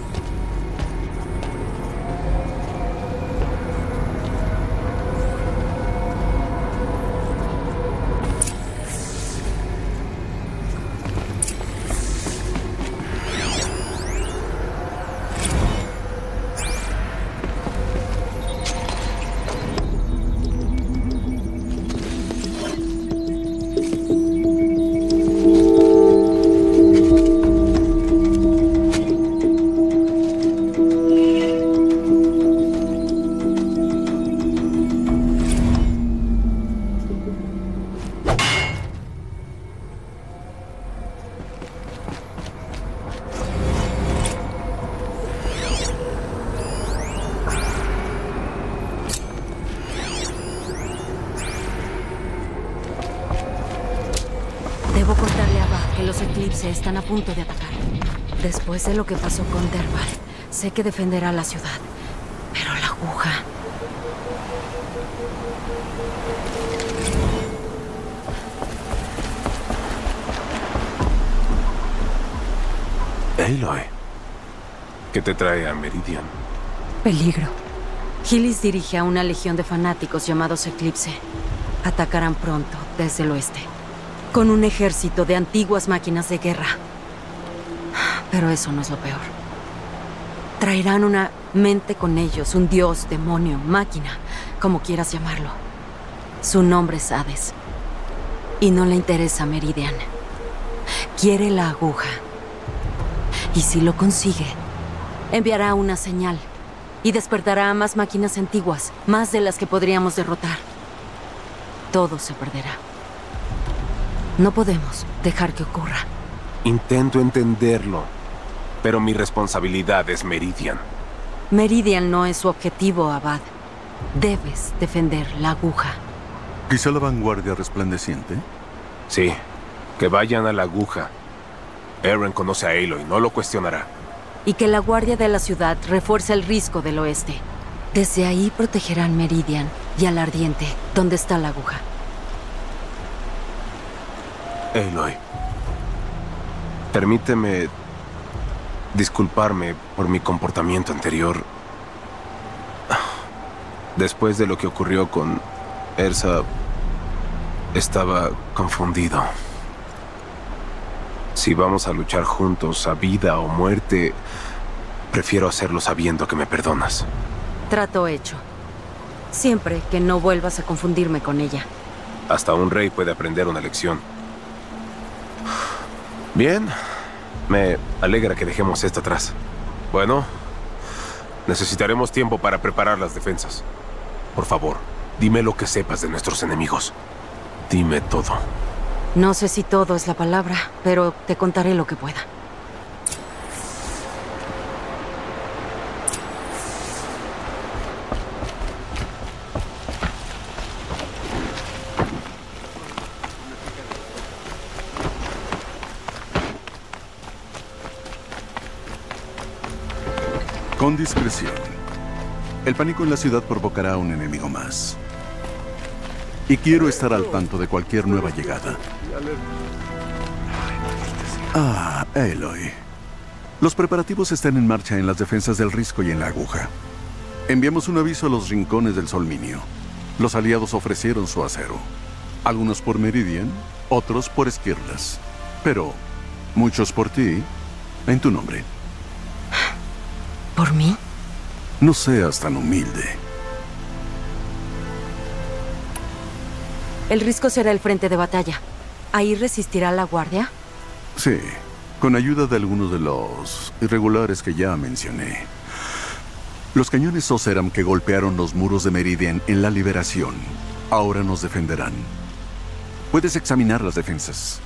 Debo contarle a Bad que los Eclipse están a punto de atacar. Después de lo que pasó con Dervahl, sé que defenderá la ciudad. Pero la aguja...
Aloy, ¿qué te trae a Meridian?
Peligro. Gillis dirige a una legión de fanáticos llamados Eclipse. Atacarán pronto, desde el oeste. Con un ejército de antiguas máquinas de guerra. Pero eso no es lo peor. Traerán una mente con ellos, un dios, demonio, máquina, como quieras llamarlo. Su nombre es Hades. Y no le interesa Meridian. Quiere la aguja. Y si lo consigue, enviará una señal y despertará a más máquinas antiguas, más de las que podríamos derrotar. Todo se perderá. No podemos dejar que ocurra.
Intento entenderlo, pero mi responsabilidad es Meridian.
Meridian no es su objetivo, Abad. Debes defender la aguja.
¿Quizá la vanguardia resplandeciente?
Sí, que vayan a la aguja. Eren conoce a Aloy, no lo cuestionará.
Y que la guardia de la ciudad refuerce el risco del oeste. Desde ahí protegerán Meridian y al Ardiente, donde está la aguja.
Aloy, permíteme disculparme por mi comportamiento anterior. Después de lo que ocurrió con Ersa, estaba confundido. Si vamos a luchar juntos a vida o muerte, prefiero hacerlo sabiendo que me perdonas.
Trato hecho. Siempre que no vuelvas a confundirme con ella.
Hasta un rey puede aprender una lección. Bien, me alegra que dejemos esto atrás. Bueno, necesitaremos tiempo para preparar las defensas. Por favor, dime lo que sepas de nuestros enemigos. Dime todo.
No sé si todo es la palabra, pero te contaré lo que pueda.
Con discreción. El pánico en la ciudad provocará a un enemigo más. Y quiero estar al tanto de cualquier nueva llegada. Ah, Aloy. Los preparativos están en marcha en las defensas del Risco y en la aguja. Enviamos un aviso a los rincones del Solminio. Los aliados ofrecieron su acero. Algunos por Meridian, otros por Skirlas. Pero muchos por ti, en tu nombre.
¿Por mí?
No seas tan humilde.
El Risco será el frente de batalla. ¿Ahí resistirá la guardia?
Sí, con ayuda de algunos de los irregulares que ya mencioné. Los cañones Oseram que golpearon los muros de Meridian en la liberación ahora nos defenderán. Puedes examinar las defensas.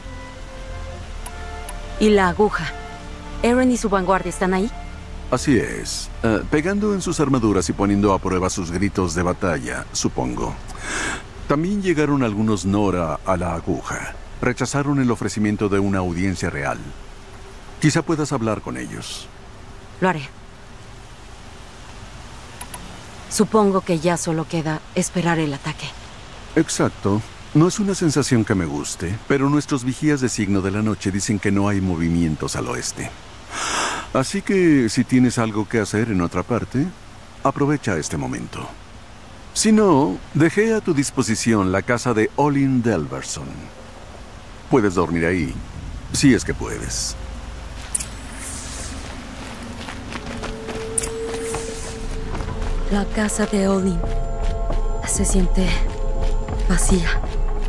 ¿Y la aguja? ¿Eren y su vanguardia están ahí?
Así es. Uh, pegando en sus armaduras y poniendo a prueba sus gritos de batalla, supongo. También llegaron algunos Nora a la aguja. Rechazaron el ofrecimiento de una audiencia real. Quizá puedas hablar con ellos.
Lo haré. Supongo que ya solo queda esperar el ataque.
Exacto. No es una sensación que me guste, pero nuestros vigías de signo de la noche dicen que no hay movimientos al oeste. Así que, si tienes algo que hacer en otra parte, aprovecha este momento. Si no, dejé a tu disposición la casa de Olin Delverson. Puedes dormir ahí, si es que puedes.
La casa de Olin se siente vacía.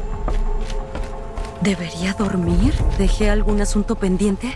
¿Debería dormir? ¿Dejé algún asunto pendiente?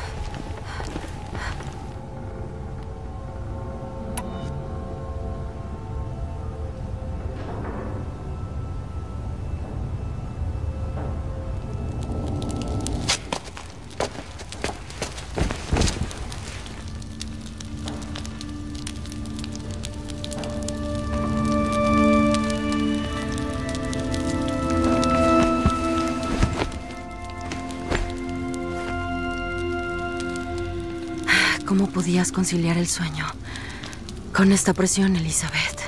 ¿Cómo podías conciliar el sueño con esta presión, Elizabeth?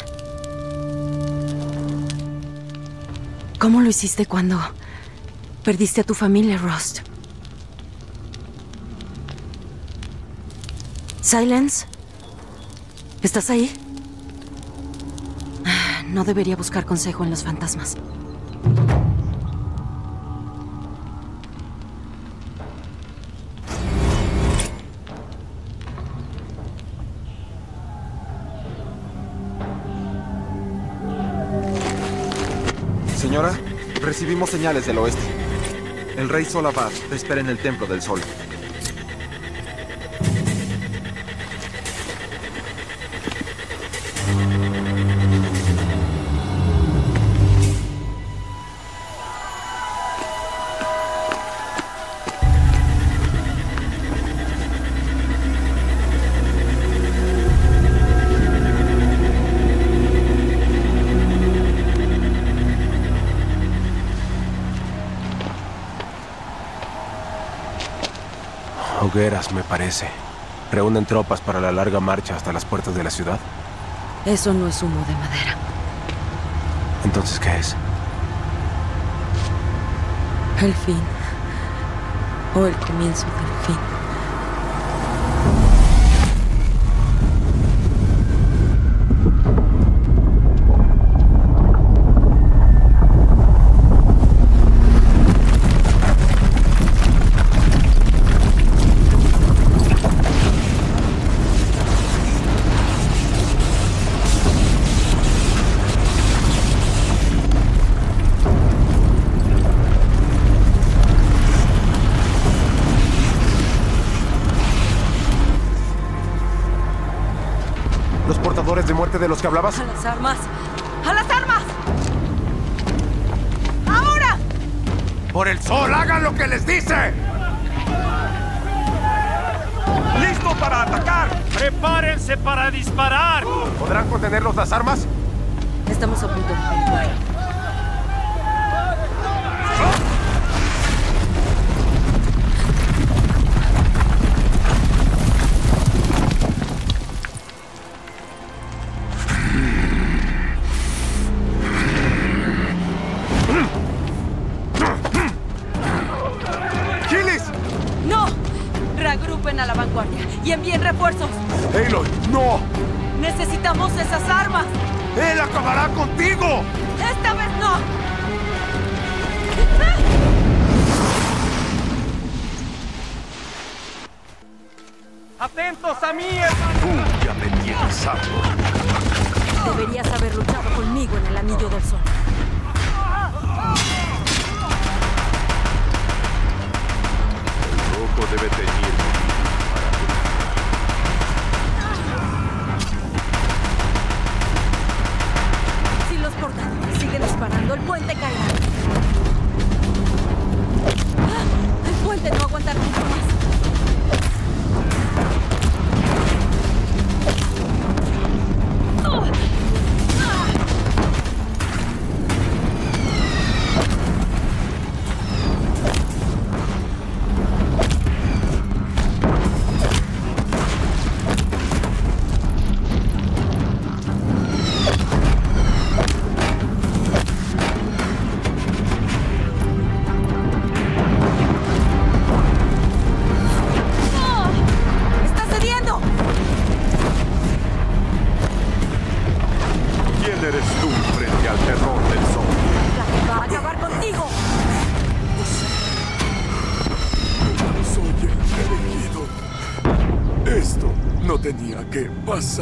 ¿Cómo lo hiciste cuando perdiste a tu familia, Rost? Silence, ¿estás ahí? No debería buscar consejo en los fantasmas.
Señora, recibimos señales del oeste. El rey Solabad te espera en el Templo del Sol.
Hogueras, me parece. ¿Reúnen tropas para la larga marcha hasta las puertas de la ciudad?
Eso no es humo de madera.
¿Entonces qué es?
El fin. O el comienzo del fin.
¿De muerte de los que hablabas?
¡A las armas! ¡A las armas! ¡Ahora!
¡Por el sol, hagan lo que les dice! ¡Listo para atacar! ¡Prepárense para disparar!
¿Podrán contenerlos las armas?
Estamos a punto de peligrar. A la vanguardia y envíen refuerzos.
¡Aloy, no!
¡Necesitamos esas armas!
¡Él acabará contigo!
¡Esta vez no!
¡Atentos a mí! Tú ya me tienes harto.
Deberías haber luchado conmigo en el Anillo del Sol.
El rojo debe teñir.
Siguen disparando, el puente caerá. El puente no aguantará mucho más.
Tenía que pasar.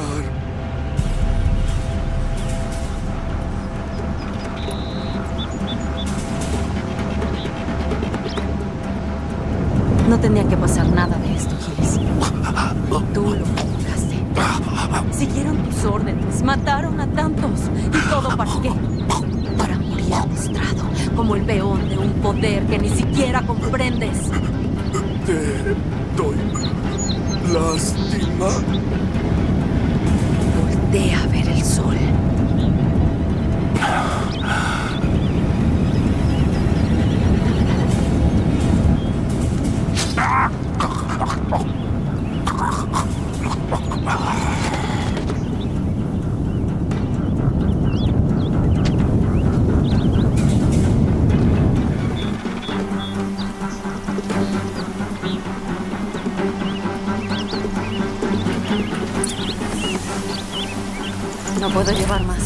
No tenía que pasar nada de esto, Giles. Tú lo provocaste. Siguieron tus órdenes, mataron a tantos. ¿Y todo para qué? Para morir postrado, como el peón de un poder que ni siquiera comprendes.
Te doy lástima.
Voltea a ver el sol. No puedo llevar más.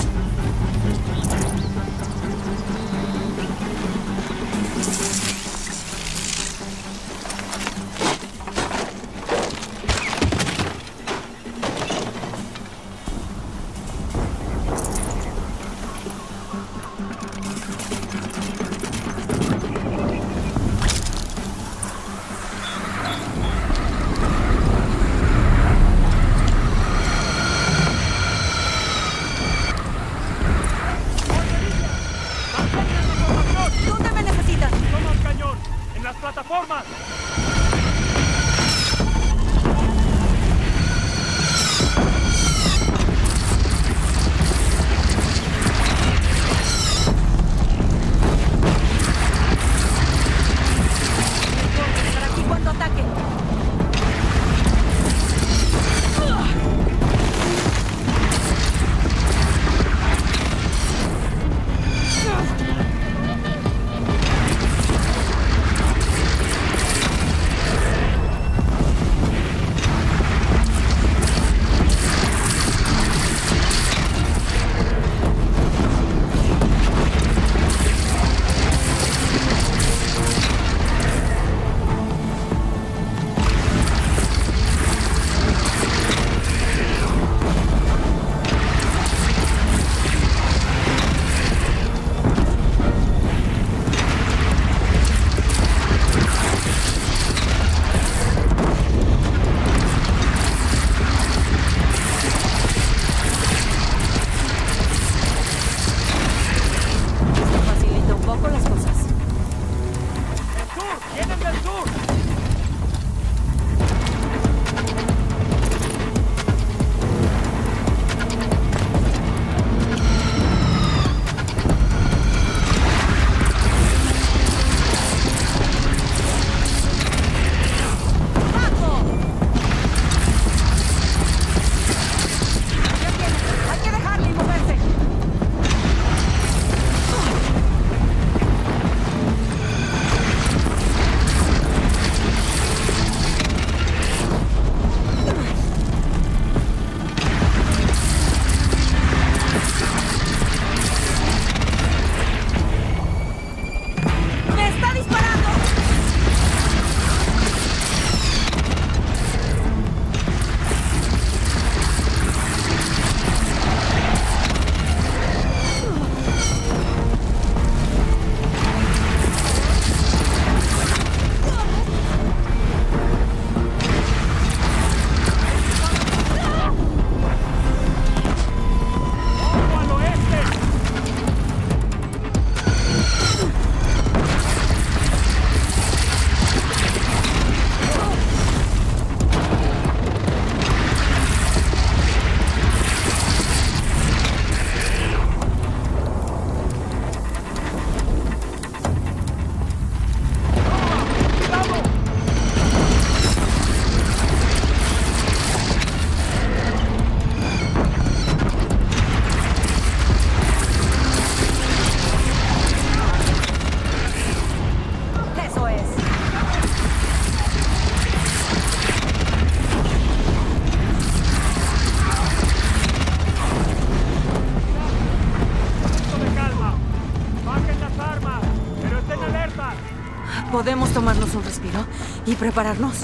¿Podemos tomarnos un respiro y prepararnos?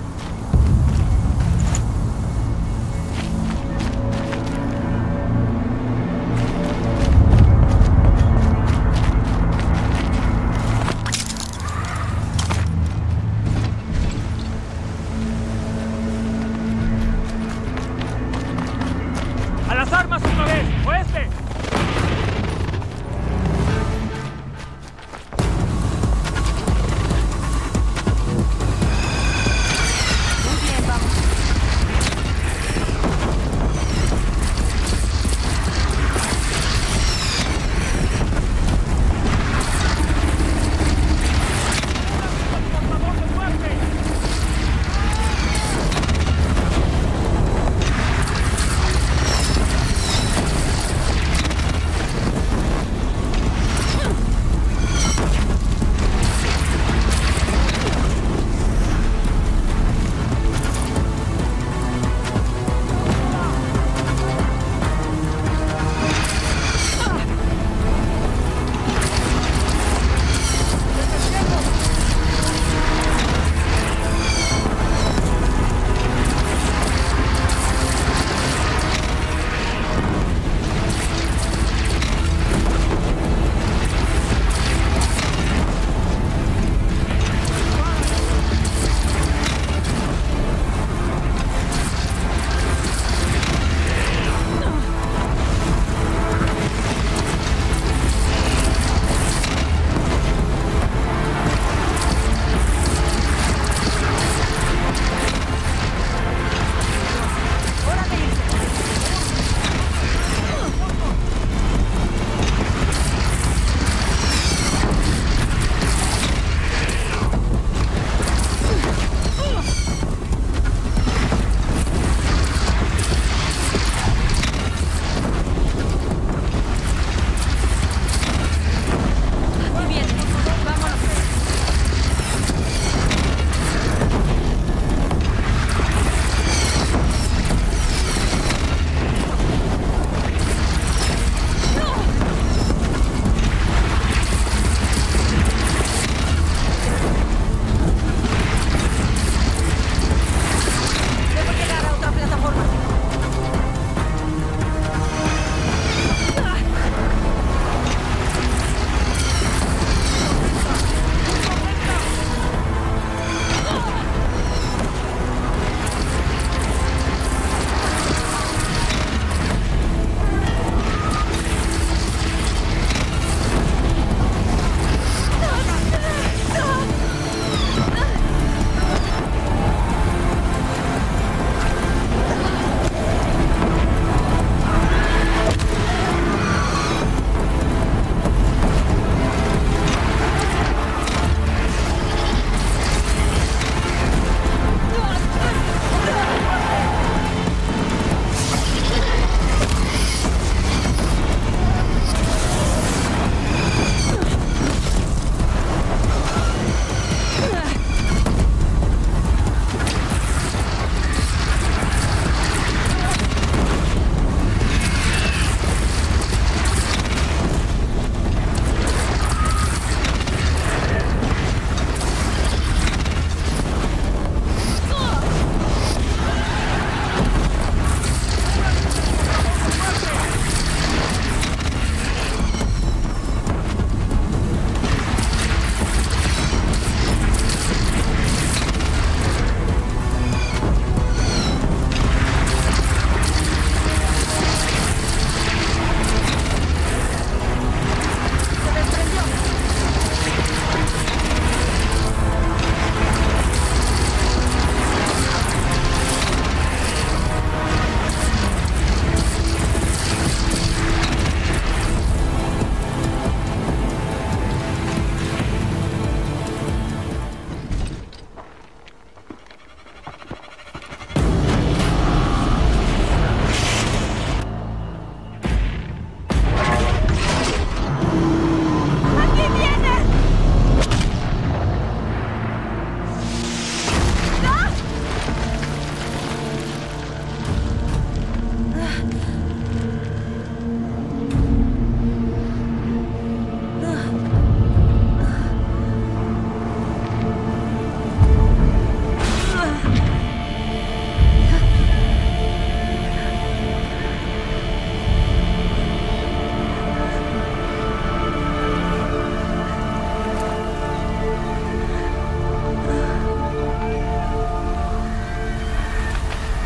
¡A las armas otra vez! ¡Oeste!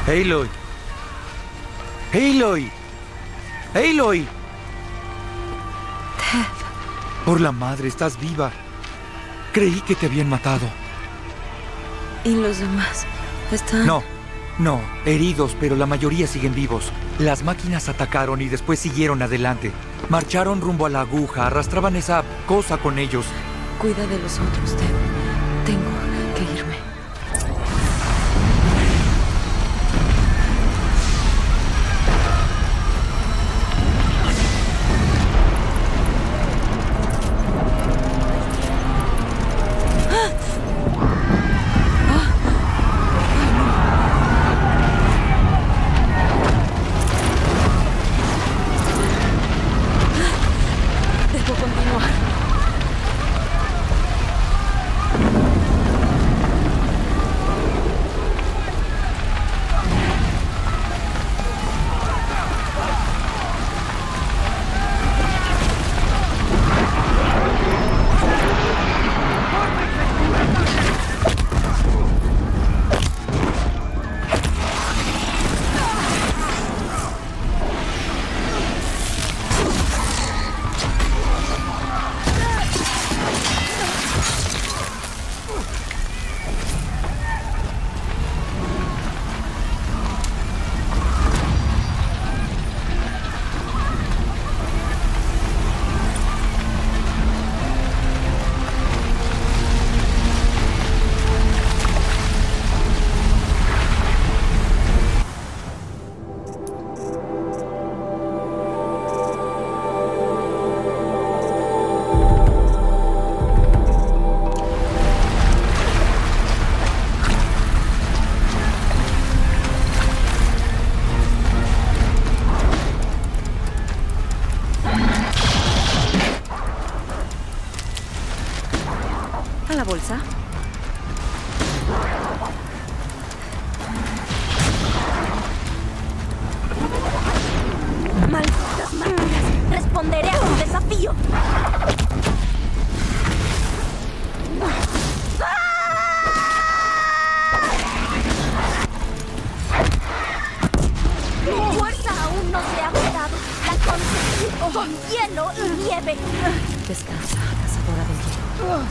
Aloy. Aloy. Aloy.
Ted.
Por la madre, estás viva. Creí que te habían matado.
¿Y los demás están...?
No, no, heridos, pero la mayoría siguen vivos. Las máquinas atacaron y después siguieron adelante. Marcharon rumbo a la aguja, arrastraban esa cosa con ellos.
Cuida de los otros, Ted. Tengo que irme. La bolsa.
Malditas máquinas. Responderé a un desafío. Mi fuerza aún no se ha agotado. La conseguí con hielo y nieve.
Descansa, cazadora de hielo.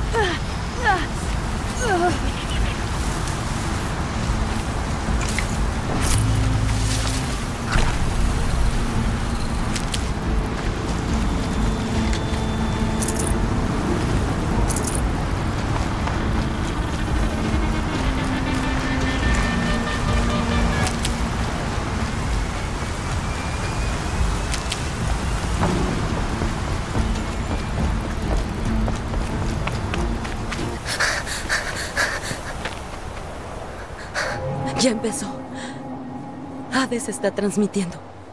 Ya empezó. Hades está transmitiendo.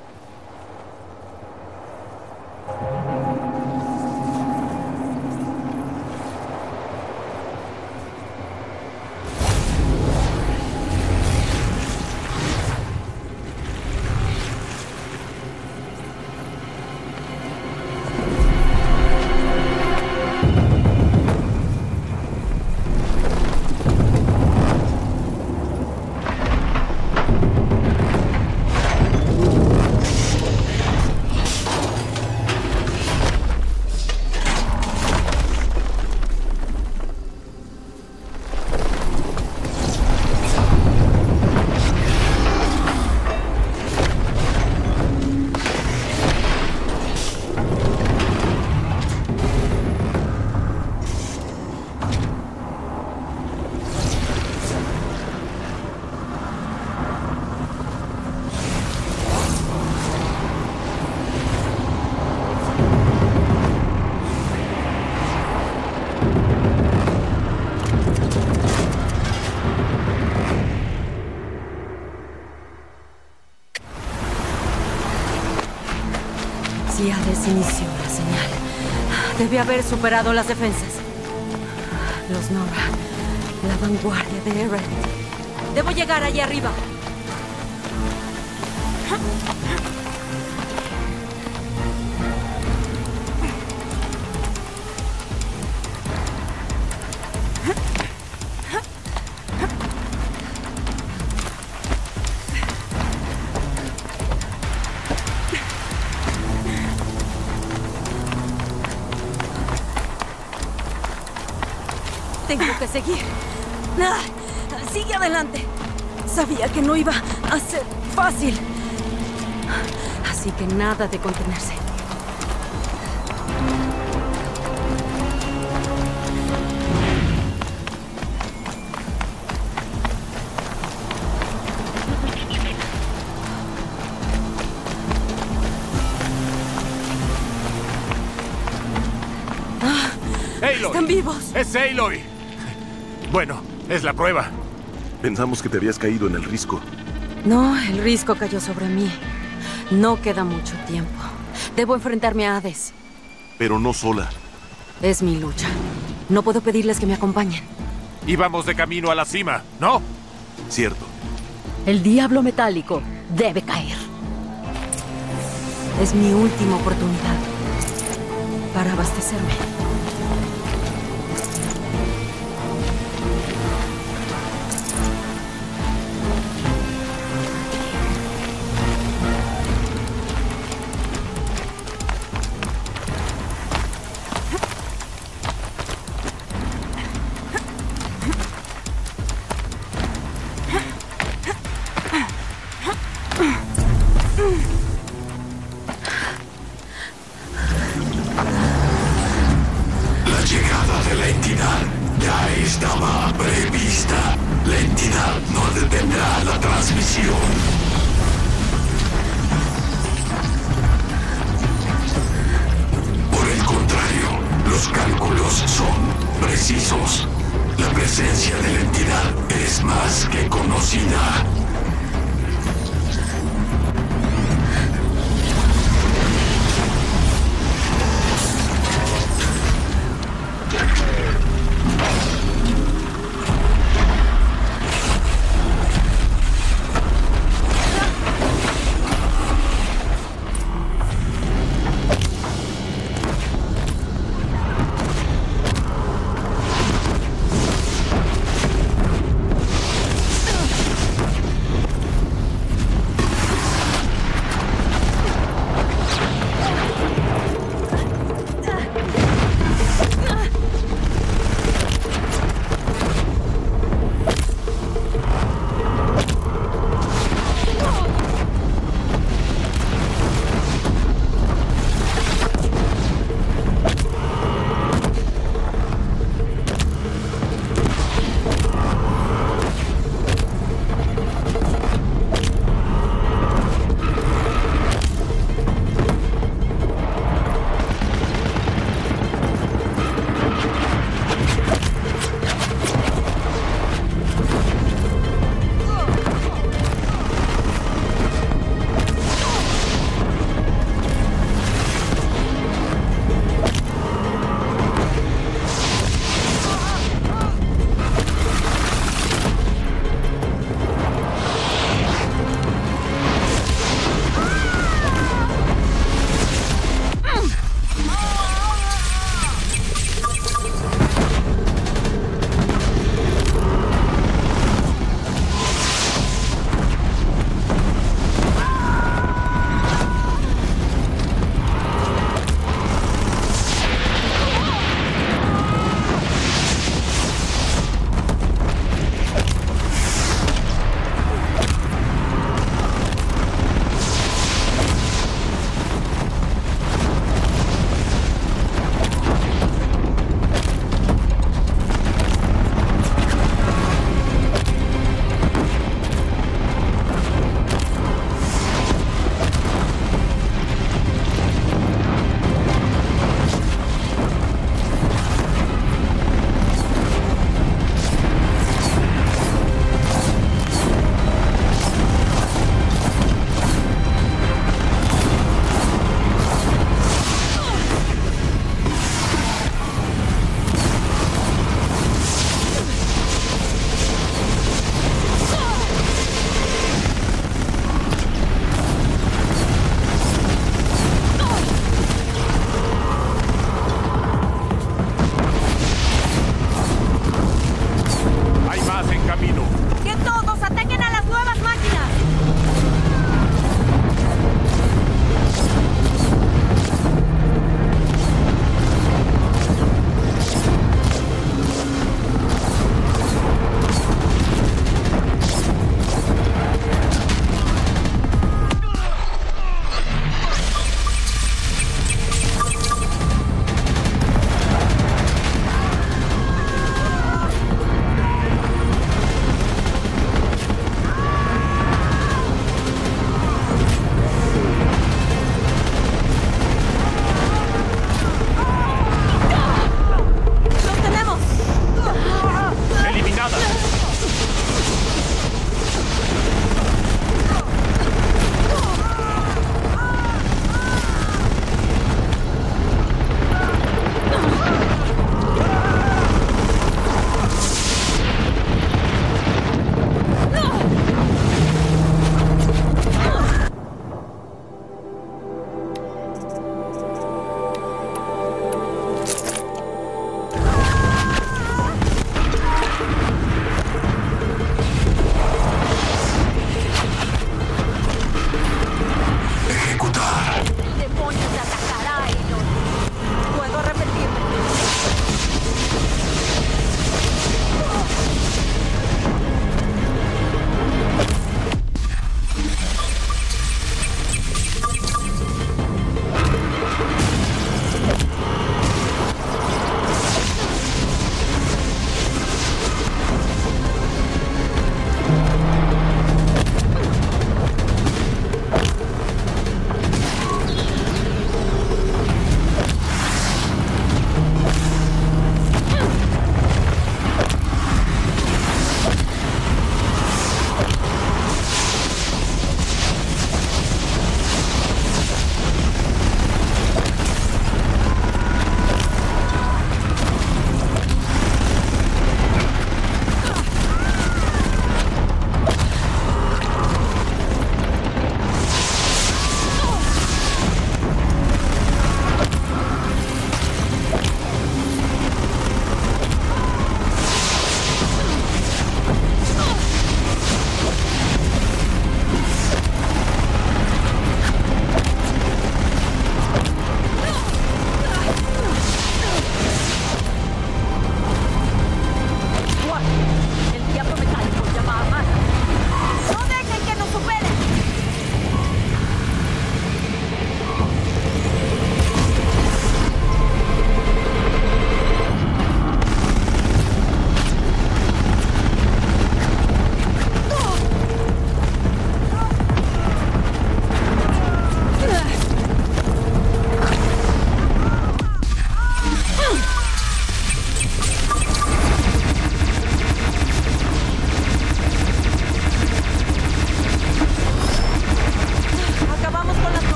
Si Hades inició la señal, debe haber superado las defensas. Los Nora, la vanguardia de Eren. Debo llegar allá arriba. Tengo que seguir. Ah, sigue adelante. Sabía que no iba a ser fácil. Así que nada de contenerse.
¡Aloy!
¡Están vivos!
¡Es Aloy! Bueno, es la prueba.
Pensamos que te habías caído en el risco.
No, el risco cayó sobre mí. No queda mucho tiempo. Debo enfrentarme a Hades.
Pero no sola.
Es mi lucha. No puedo pedirles que me acompañen.
Íbamos de camino a la cima, ¿no?
Cierto.
El diablo metálico debe caer. Es mi última oportunidad para abastecerme.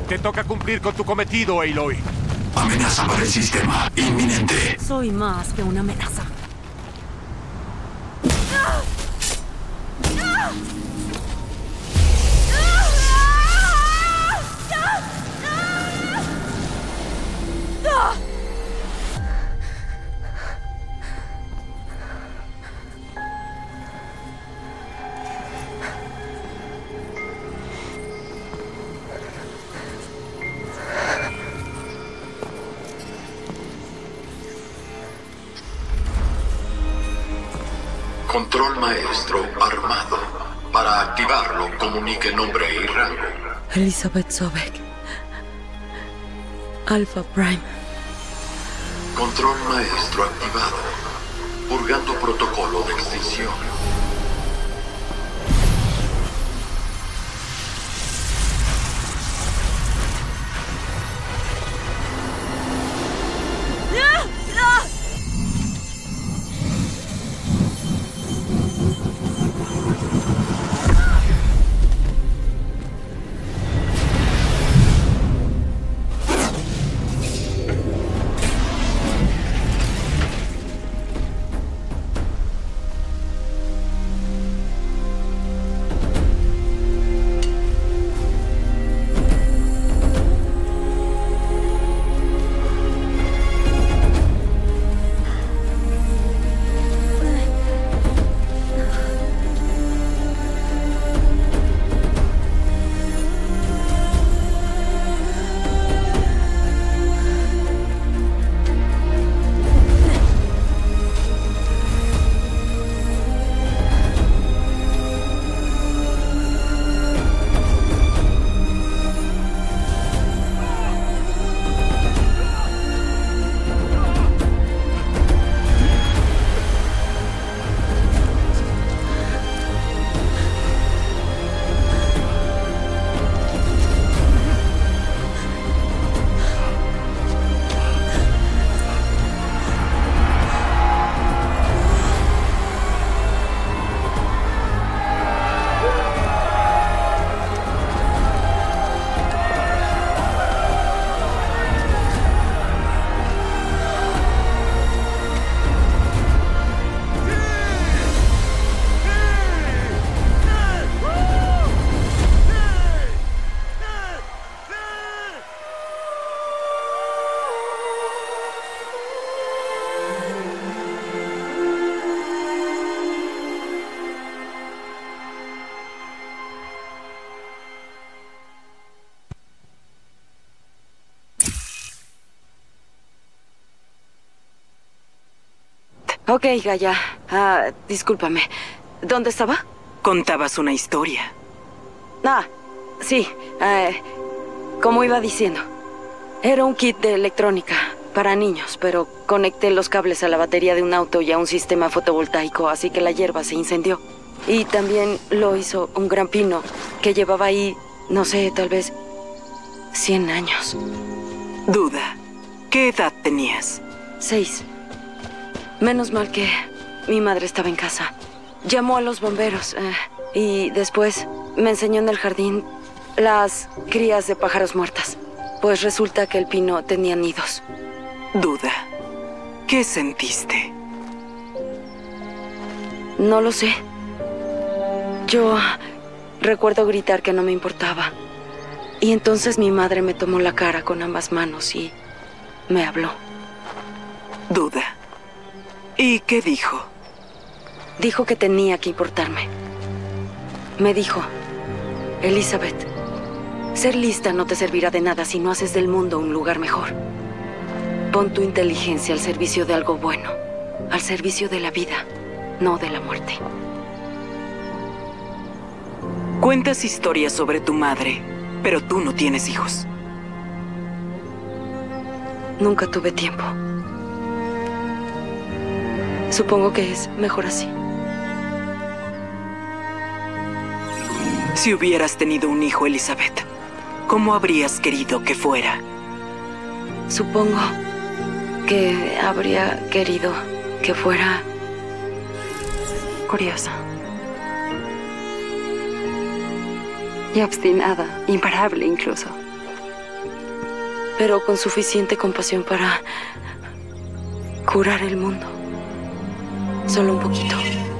Te toca cumplir con tu cometido, Aloy.
Amenaza para el sistema. Inminente.
Soy más que una amenaza.
Control maestro armado. Para activarlo, comunique nombre y rango.
Elizabeth Sobek. Alpha Prime.
Control maestro activado. Purgando protocolo de extinción.
Ok, Gaia. Ah, discúlpame. ¿Dónde estaba?
Contabas una historia.
Ah, sí. Eh, como iba diciendo. Era un kit de electrónica para niños, pero conecté los cables a la batería de un auto y a un sistema fotovoltaico, así que la hierba se incendió. Y también lo hizo un gran pino que llevaba ahí, no sé, tal vez cien años.
Duda. ¿Qué edad tenías?
Seis. Menos mal que mi madre estaba en casa. Llamó a los bomberos eh, y después me enseñó en el jardín las crías de pájaros muertas. Pues resulta que el pino tenía nidos.
Duda. ¿Qué sentiste?
No lo sé. Yo recuerdo gritar que no me importaba. Y entonces mi madre me tomó la cara con ambas manos y me habló.
Duda. ¿Y qué dijo?
Dijo que tenía que importarme. Me dijo, Elizabeth, ser lista no te servirá de nada si no haces del mundo un lugar mejor. Pon tu inteligencia al servicio de algo bueno, al servicio de la vida, no de la muerte.
Cuentas historias sobre tu madre, pero tú no tienes hijos.
Nunca tuve tiempo. Supongo que es mejor así.
Si hubieras tenido un hijo, Elizabeth, ¿cómo habrías querido que fuera?
Supongo que habría querido que fuera curiosa. Y obstinada, imparable incluso. pero con suficiente compasión para curar el mundo. Solo un poquito.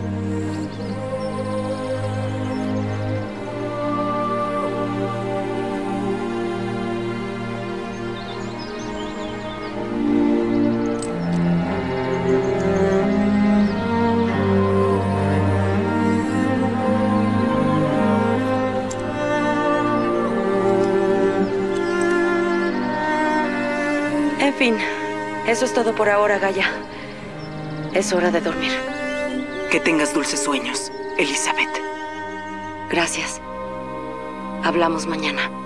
En fin, eso es todo por ahora, Gaia. Es hora de dormir.
Que tengas dulces sueños, Elizabeth.
Gracias. Hablamos mañana.